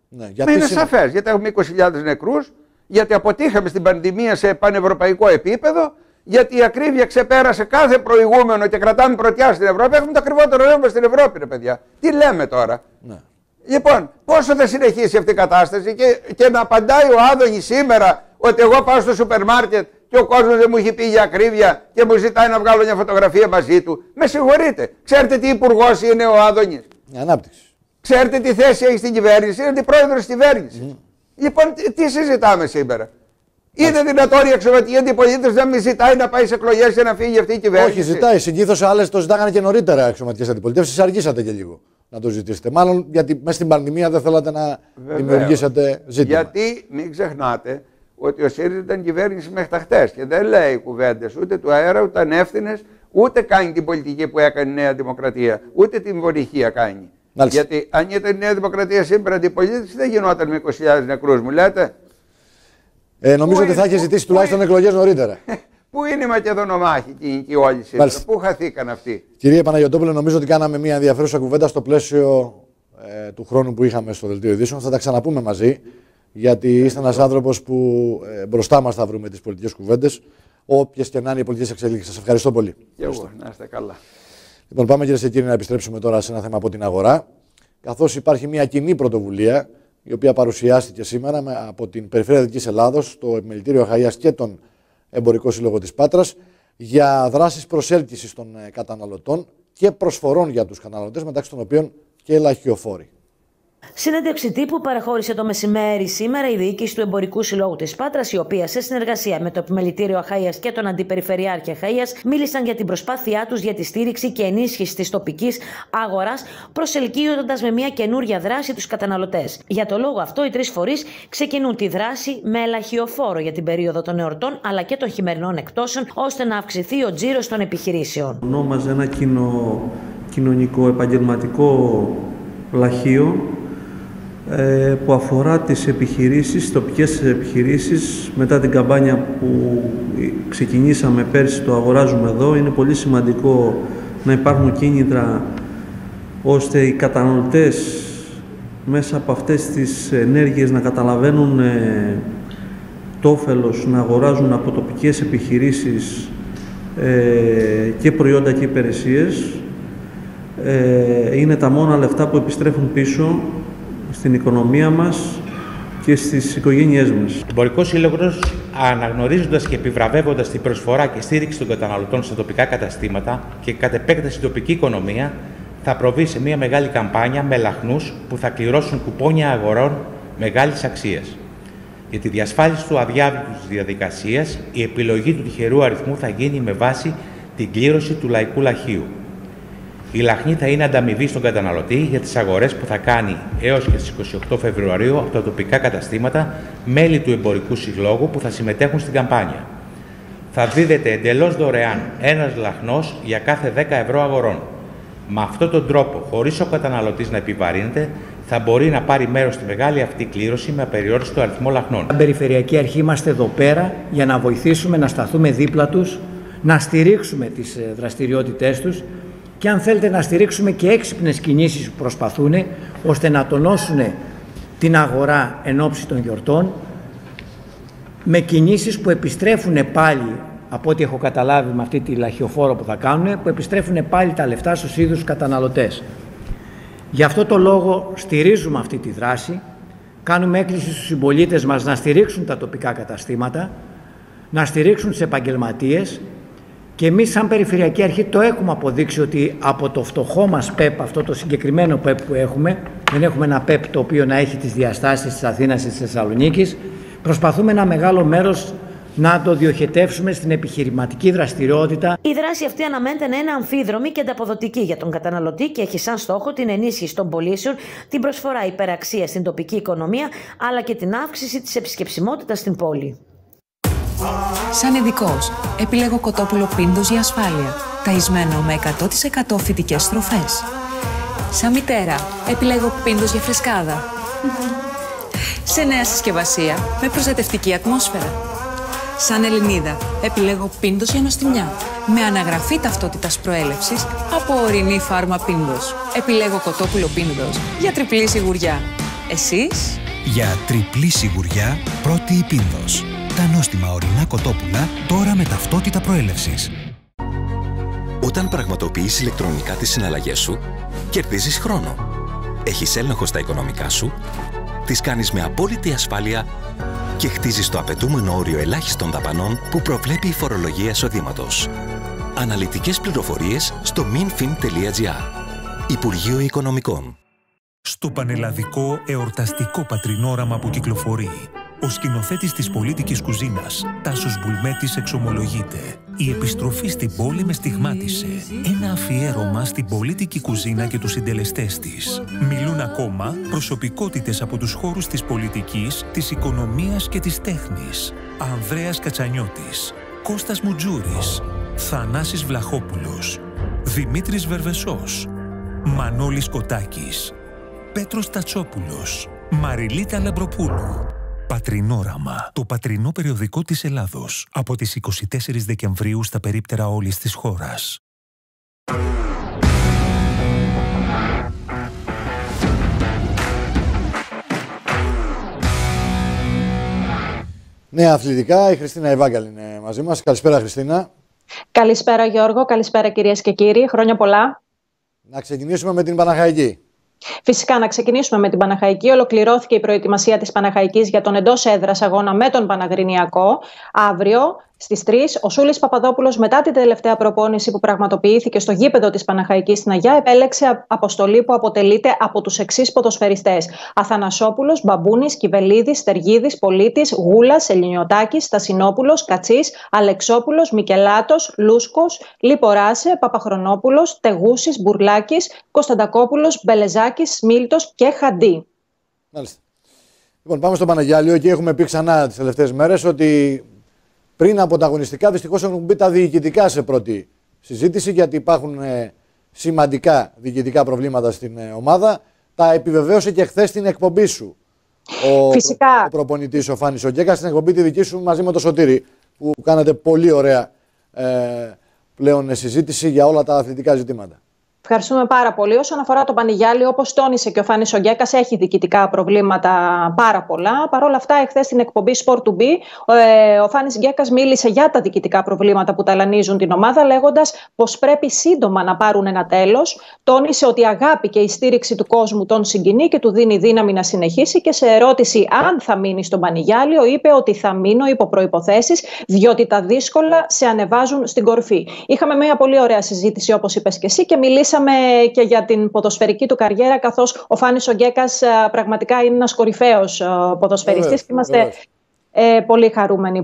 Ναι, είναι σαφές, γιατί έχουμε 20.000 νεκρούς, γιατί αποτύχαμε στην πανδημία σε πανευρωπαϊκό επίπεδο, γιατί η ακρίβεια ξεπέρασε κάθε προηγούμενο και κρατάμε πρωτιά στην Ευρώπη. Έχουμε το ακριβότερο ρεύμα στην Ευρώπη, ρε παιδιά. Τι λέμε τώρα. Ναι. Λοιπόν, πόσο θα συνεχίσει αυτή η κατάσταση και να απαντάει ο Άδωνης σήμερα ότι εγώ πάω στο σούπερ μάρκετ και ο κόσμος δεν μου έχει πει για ακρίβεια και μου ζητάει να βγάλω μια φωτογραφία μαζί του. Με συγχωρείτε. Ξέρετε τι υπουργός είναι ο Άδωνης? Ανάπτυξη. Ξέρετε τι θέση έχει στην κυβέρνηση? Είναι αντιπρόεδρος της κυβέρνησης. Λοιπόν, τι συζητάμε σήμερα? Είναι δυνατόν η αξιωματική αντιπολίτευση να μην ζητάει να πάει σε εκλογές και να φύγει αυτή η κυβέρνηση? Όχι, ζητάει. Συνήθως άλλες το ζητάγανε και νωρίτερα οι αξιωματικές αντιπολίτευσεις. Αργήσατε και λίγο να το ζητήσετε. Μάλλον γιατί μέσα στην πανδημία δεν θέλατε να δημιουργήσετε ζήτημα. Γιατί μην ξεχνάτε ότι ο ΣΥΡΙΖΑ ήταν κυβέρνηση μέχρι τα χτες και δεν λέει κουβέντες ούτε του αέρα, ούτε ανεύθυνες, ούτε κάνει την πολιτική που έκανε η Νέα Δημοκρατία, ούτε την βορυχία κάνει. Μάλιστα. Γιατί αν ήταν η Νέα Δημοκρατία σήμερα αντιπολίτευση, δεν γινόταν με 20.000 νεκρούς, μου λέτε. Νομίζω ότι θα έχει ζητήσει τουλάχιστον εκλογές νωρίτερα. Πού είναι η Μακεδονομάχη και όλοι σήμερα, πού χαθήκαν αυτοί? Κυρία Παναγιωτόπουλε, νομίζω ότι κάναμε μια ενδιαφέρουσα κουβέντα στο πλαίσιο του χρόνου που είχαμε στο Δελτίο Ειδήσεων. Θα τα ξαναπούμε μαζί, γιατί είστε ένας άνθρωπος που μπροστά μας θα βρούμε τις πολιτικές κουβέντες, όποιες και να είναι οι πολιτικές εξελίξεις. Σας ευχαριστώ πολύ. Και εγώ, να είστε καλά. Λοιπόν, πάμε κυρίες και κύριοι να επιστρέψουμε τώρα σε ένα θέμα από την αγορά. Καθώς υπάρχει μια κοινή πρωτοβουλία, η οποία παρουσιάστηκε σήμερα από την Περιφέρεια Δυτικής Ελλάδος, το Επιμελητήριο Αχαΐας και τον Εμπορικό Σύλλογο της Πάτρας, για δράσεις προσέλκυσης των καταναλωτών και προσφορών για τους καταναλωτές, μεταξύ των οποίων και λαχιοφόροι. Συνέντευξη τύπου παραχώρησε το μεσημέρι σήμερα η διοίκηση του Εμπορικού Συλλόγου της Πάτρας, η οποία σε συνεργασία με το Επιμελητήριο Αχαΐας και τον Αντιπεριφερειάρχη Αχαΐας μίλησαν για την προσπάθειά τους για τη στήριξη και ενίσχυση της τοπικής αγοράς, προσελκύοντας με μια καινούρια δράση τους καταναλωτές. Για το λόγο αυτό, οι τρεις φορείς ξεκινούν τη δράση με ελαχιοφόρο για την περίοδο των εορτών αλλά και των χειμερινών εκπτώσεων, ώστε να αυξηθεί ο τζίρος των επιχειρήσεων. Ονόμαζε ένα κοινωνικό επαγγελματικό λαχείο που αφορά τις επιχειρήσεις, τοπικές επιχειρήσεις. Μετά την καμπάνια που ξεκινήσαμε πέρσι, το αγοράζουμε εδώ, είναι πολύ σημαντικό να υπάρχουν κίνητρα ώστε οι καταναλωτές μέσα από αυτές τις ενέργειες να καταλαβαίνουν το όφελος να αγοράζουν από τοπικές επιχειρήσεις και προϊόντα και υπηρεσίες. Είναι τα μόνα λεφτά που επιστρέφουν πίσω στην οικονομία μας και στις οικογένειές μας. Ο Εμπορικός Σύλλογος, αναγνωρίζοντας και επιβραβεύοντας την προσφορά και στήριξη των καταναλωτών στα τοπικά καταστήματα και κατ' επέκταση στην τοπική οικονομία, θα προβεί σε μια μεγάλη καμπάνια με λαχνούς που θα κληρώσουν κουπόνια αγορών μεγάλης αξίας. Για τη διασφάλιση του αδιάβητου διαδικασίας, η επιλογή του τυχερού αριθμού θα γίνει με βάση την κλήρωση του λαϊκού λαχείου. Η λαχνή θα είναι ανταμοιβή στον καταναλωτή για τις αγορές που θα κάνει έως και στις 28 Φεβρουαρίου από τα τοπικά καταστήματα μέλη του Εμπορικού Συλλόγου που θα συμμετέχουν στην καμπάνια. Θα δίδεται εντελώς δωρεάν ένας λαχνός για κάθε 10 ευρώ αγορών. Με αυτόν τον τρόπο, χωρίς ο καταναλωτής να επιβαρύνεται, θα μπορεί να πάρει μέρος στη μεγάλη αυτή κλήρωση με απεριόριστο αριθμό λαχνών. Σαν Περιφερειακή Αρχή είμαστε εδώ πέρα για να βοηθήσουμε, να σταθούμε δίπλα τους, να στηρίξουμε τις δραστηριότητές τους και αν θέλετε να στηρίξουμε και έξυπνες κινήσεις που προσπαθούν ώστε να τονώσουν την αγορά εν ώψη των γιορτών με κινήσεις που επιστρέφουν πάλι, από ό,τι έχω καταλάβει με αυτή τη λαχιοφόρο που θα κάνουν, που επιστρέφουν πάλι τα λεφτά στους ίδιους καταναλωτές. Γι' αυτό το λόγο στηρίζουμε αυτή τη δράση, κάνουμε έκκληση στους συμπολίτες μας να στηρίξουν τα τοπικά καταστήματα, να στηρίξουν τους επαγγελματίες και εμείς σαν Περιφερειακή Αρχή το έχουμε αποδείξει ότι από το φτωχό μας ΠΕΠ, αυτό το συγκεκριμένο ΠΕΠ που έχουμε, δεν έχουμε ένα ΠΕΠ το οποίο να έχει τις διαστάσεις της Αθήνας ή της Θεσσαλονίκης, προσπαθούμε ένα μεγάλο μέρος να το διοχετεύσουμε στην επιχειρηματική δραστηριότητα. Η δράση αυτή αναμένεται να είναι αμφίδρομη και ανταποδοτική για τον καταναλωτή και έχει σαν στόχο την ενίσχυση των πωλήσεων, την προσφορά υπεραξίας στην τοπική οικονομία, αλλά και την αύξηση της επισκεψιμότητας στην πόλη. Σαν ειδικός, επιλέγω κοτόπουλο Πίντος για ασφάλεια, ταϊσμένο με 100% φυτικές τροφές. Σαν μητέρα, επιλέγω Πίντος για φρεσκάδα. Σε νέα συσκευασία, με προστατευτική ατμόσφαιρα. Σαν Ελληνίδα, επιλέγω Πίντος για νοστιμιά, με αναγραφή ταυτότητας προέλευσης από ορεινή φάρμα Πίντος. Επιλέγω κοτόπουλο Πίντος για τριπλή σιγουριά. Εσείς? Για τριπλή σιγουριά, πρώτη η Πίνδος. Τα νόστιμα ορεινά κοτόπουλα, τώρα με ταυτότητα προέλευσης. Όταν πραγματοποιείς ηλεκτρονικά τις συναλλαγές σου, κερδίζεις χρόνο. Έχεις έλεγχο στα οικονομικά σου, τις κάνεις με απόλυτη ασφάλεια και χτίζεις το απαιτούμενο όριο ελάχιστων δαπανών που προβλέπει η φορολογία εισοδήματος. Αναλυτικές πληροφορίες στο minfin.gr. Υπουργείο Οικονομικών. Στο πανελλαδικό εορταστικό πατρινόραμα που κυκλοφορεί, ο σκηνοθέτης της πολίτικης κουζίνας, Τάσος Μπουλμέτης, εξομολογείται. Η επιστροφή στην πόλη με στιγμάτισε. Ένα αφιέρωμα στην πολίτικη κουζίνα και τους συντελεστές της. Μιλούν ακόμα προσωπικότητες από τους χώρους της πολιτικής, της οικονομίας και της τέχνης. Ανδρέας Κατσανιώτης, Κώστας Μουτζούρης, Θανάσης Βλαχόπουλος, Δημήτρης Βερβεσός, Μανώλης Κοτάκης, Πέτρος Τατσόπουλος, Μαριλίτα Λαμπροπούλου. Πατρινόραμα, το πατρινό περιοδικό της Ελλάδος. Από τις 24 Δεκεμβρίου στα περίπτερα όλης της χώρας. Νέα αθλητικά, η Χριστίνα Ιβάγκαλη είναι μαζί μας. Καλησπέρα, Χριστίνα. Καλησπέρα, Γιώργο. Καλησπέρα, κυρίες και κύριοι. Χρόνια πολλά. Να ξεκινήσουμε με την Παναχαϊκή. Φυσικά, να ξεκινήσουμε με την Παναχαϊκή. Ολοκληρώθηκε η προετοιμασία της Παναχαϊκής για τον εντός έδρας αγώνα με τον Παναγρινιακό. Αύριο στις 3, ο Σούλης Παπαδόπουλος, μετά την τελευταία προπόνηση που πραγματοποιήθηκε στο γήπεδο της Παναχαϊκής στην Αγιά, επέλεξε αποστολή που αποτελείται από τους εξής ποδοσφαιριστές: Αθανασόπουλος, Μπαμπούνης, Κιβελίδης, Στεργίδης, Πολίτης, Γούλας, Ελληνιωτάκης, Στασινόπουλος, Κατσής, Αλεξόπουλος, Μικελάτος, Λούσκος, Λιποράσε, Παπαχρονόπουλος, Τεγούσης, Μπουρλάκης, Κωνσταντακόπουλος, Μπελεζάκης, Σμίλτος και Χαντί. Μάλιστα. Λοιπόν, πάμε στο Παναγιάλιο. Εκεί έχουμε πει ξανά τις τελευταίες μέρες ότι πριν από τα αγωνιστικά, δυστυχώς έχουν μπει τα διοικητικά σε πρώτη συζήτηση, γιατί υπάρχουν σημαντικά διοικητικά προβλήματα στην ομάδα. Τα επιβεβαίωσε και χθες στην εκπομπή σου ο προπονητής, ο Φάνης Ογκέκας, στην εκπομπή τη δική σου μαζί με τον Σωτήρη, που κάνατε πολύ ωραία πλέον συζήτηση για όλα τα αθλητικά ζητήματα. Ευχαριστούμε πάρα πολύ. Όσον αφορά το Πανηγιάλιο, όπως τόνισε και ο Φάνης Ογκέκας, έχει διοικητικά προβλήματα πάρα πολλά. Παρ' όλα αυτά, εχθές στην εκπομπή Sport to Be, ο Φάνης Ογκέκας μίλησε για τα διοικητικά προβλήματα που ταλανίζουν την ομάδα, λέγοντας πως πρέπει σύντομα να πάρουν ένα τέλος. Τόνισε ότι η αγάπη και η στήριξη του κόσμου τον συγκινεί και του δίνει δύναμη να συνεχίσει. Και σε ερώτηση αν θα μείνει στον Πανηγιάλιο, είπε ότι θα μείνω υπό προϋποθέσεις, διότι τα δύσκολα σε ανεβάζουν στην κορφή. Είχαμε μια πολύ ωραία συζήτηση, όπως είπες και εσύ, και μιλήσαμε και για την ποδοσφαιρική του καριέρα, καθώς ο Φάνης Ογκέκας πραγματικά είναι ένας κορυφαίος ποδοσφαιριστής και είμαστε πολύ χαρούμενοι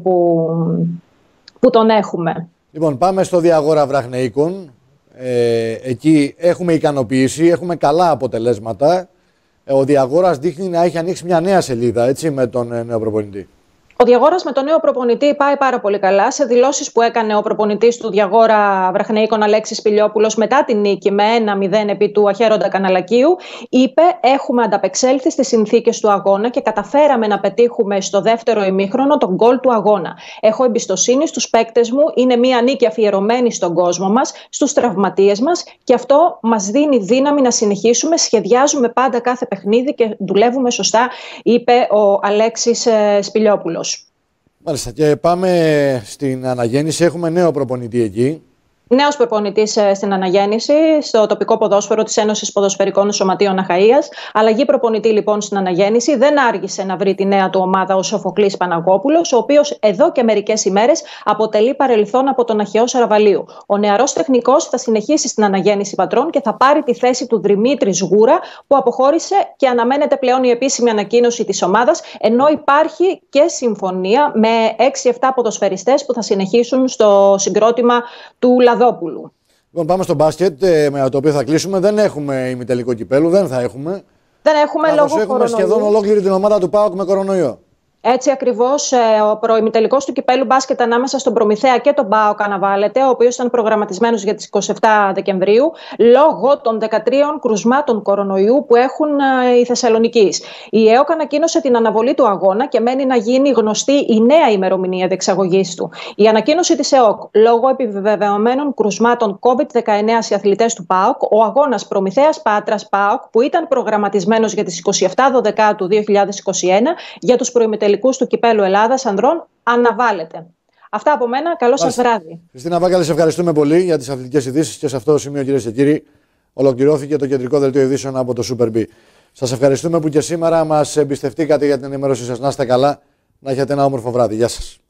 που τον έχουμε. Λοιπόν, πάμε στο Διαγόρα Βραχνεϊκών. Εκεί έχουμε ικανοποίηση, έχουμε καλά αποτελέσματα. Ο Διαγόρας δείχνει να έχει ανοίξει μια νέα σελίδα, έτσι, με τον νέο προπονητή. Ο Διαγόρας με τον νέο προπονητή πάει πάρα πολύ καλά. Σε δηλώσεις που έκανε ο προπονητής του Διαγόρα Βραχνεϊκών, Αλέξης Πηλιόπουλος, μετά την νίκη με 1-0 επί του Αχέροντα Καναλακίου, είπε: έχουμε ανταπεξέλθει στις συνθήκες του αγώνα και καταφέραμε να πετύχουμε στο δεύτερο ημίχρονο τον γκολ του αγώνα. Έχω εμπιστοσύνη στους παίκτες μου. Είναι μια νίκη αφιερωμένη στον κόσμο μας, στους τραυματίες μας, και αυτό μας δίνει δύναμη να συνεχίσουμε. Σχεδιάζουμε πάντα κάθε παιχνίδι και δουλεύουμε σωστά, είπε ο Αλέξης Πηλιόπουλος. Μάλιστα, και πάμε στην αναγέννηση. Έχουμε νέο προπονητή εκεί. Νέος προπονητής στην αναγέννηση, στο τοπικό ποδόσφαιρο της Ένωσης Ποδοσφαιρικών Σωματείων Αχαΐας. Αλλαγή προπονητή λοιπόν στην αναγέννηση. Δεν άργησε να βρει τη νέα του ομάδα ο Σοφοκλής Παναγόπουλος, ο οποίος εδώ και μερικές ημέρες αποτελεί παρελθόν από τον Αχαιό Σαραβαλίου. Ο νεαρός τεχνικός θα συνεχίσει στην αναγέννηση πατρών και θα πάρει τη θέση του Δημήτρη Γούρα, που αποχώρησε, και αναμένεται πλέον η επίσημη ανακοίνωση της ομάδας, ενώ υπάρχει και συμφωνία με 6-7 ποδοσφαιριστές που θα συνεχίσουν στο συγκρότημα του Λαδόπουλου. Λοιπόν, πάμε στο μπάσκετ, με το οποίο θα κλείσουμε. Δεν έχουμε ημιτελικό κυπέλου, δεν θα έχουμε. Δεν έχουμε λόγω κορονοϊού. Έχουμε σχεδόν ολόκληρη την ομάδα του ΠΑΟΚ με κορονοϊό. Έτσι ακριβώς, ο προημιτελικός του κυπέλου μπάσκετ ανάμεσα στον Προμηθέα και τον ΠΑΟΚ αναβάλλεται, ο οποίος ήταν προγραμματισμένος για τις 27 Δεκεμβρίου, λόγω των 13 κρουσμάτων κορονοϊού που έχουν οι Θεσσαλονικείς. Η ΕΟΚ ανακοίνωσε την αναβολή του αγώνα και μένει να γίνει γνωστή η νέα ημερομηνία διεξαγωγής του. Η ανακοίνωση της ΕΟΚ, λόγω επιβεβαιωμένων κρουσμάτων COVID-19 σε αθλητές του ΠΑΟΚ, ο αγώνας Προμηθέας Πάτρας ΠΑΟΚ, που ήταν προγραμματισμένος για τις 27 Δεκεμβρίου 2021 για τους προημιτελικούς του κυπέλου Ελλάδας ανδρών, αναβάλλεται. Αυτά από μένα. Καλό σας βράδυ. Χριστίνα Βάκαλη, σε ευχαριστούμε πολύ για τις αθλητικές ειδήσεις και σε αυτό το σημείο, κυρίες και κύριοι, ολοκληρώθηκε το κεντρικό δελτίο ειδήσεων από το Super B. Σας ευχαριστούμε που και σήμερα μας εμπιστευτήκατε για την ενημέρωσή σας. Να είστε καλά, να έχετε ένα όμορφο βράδυ. Γεια σας.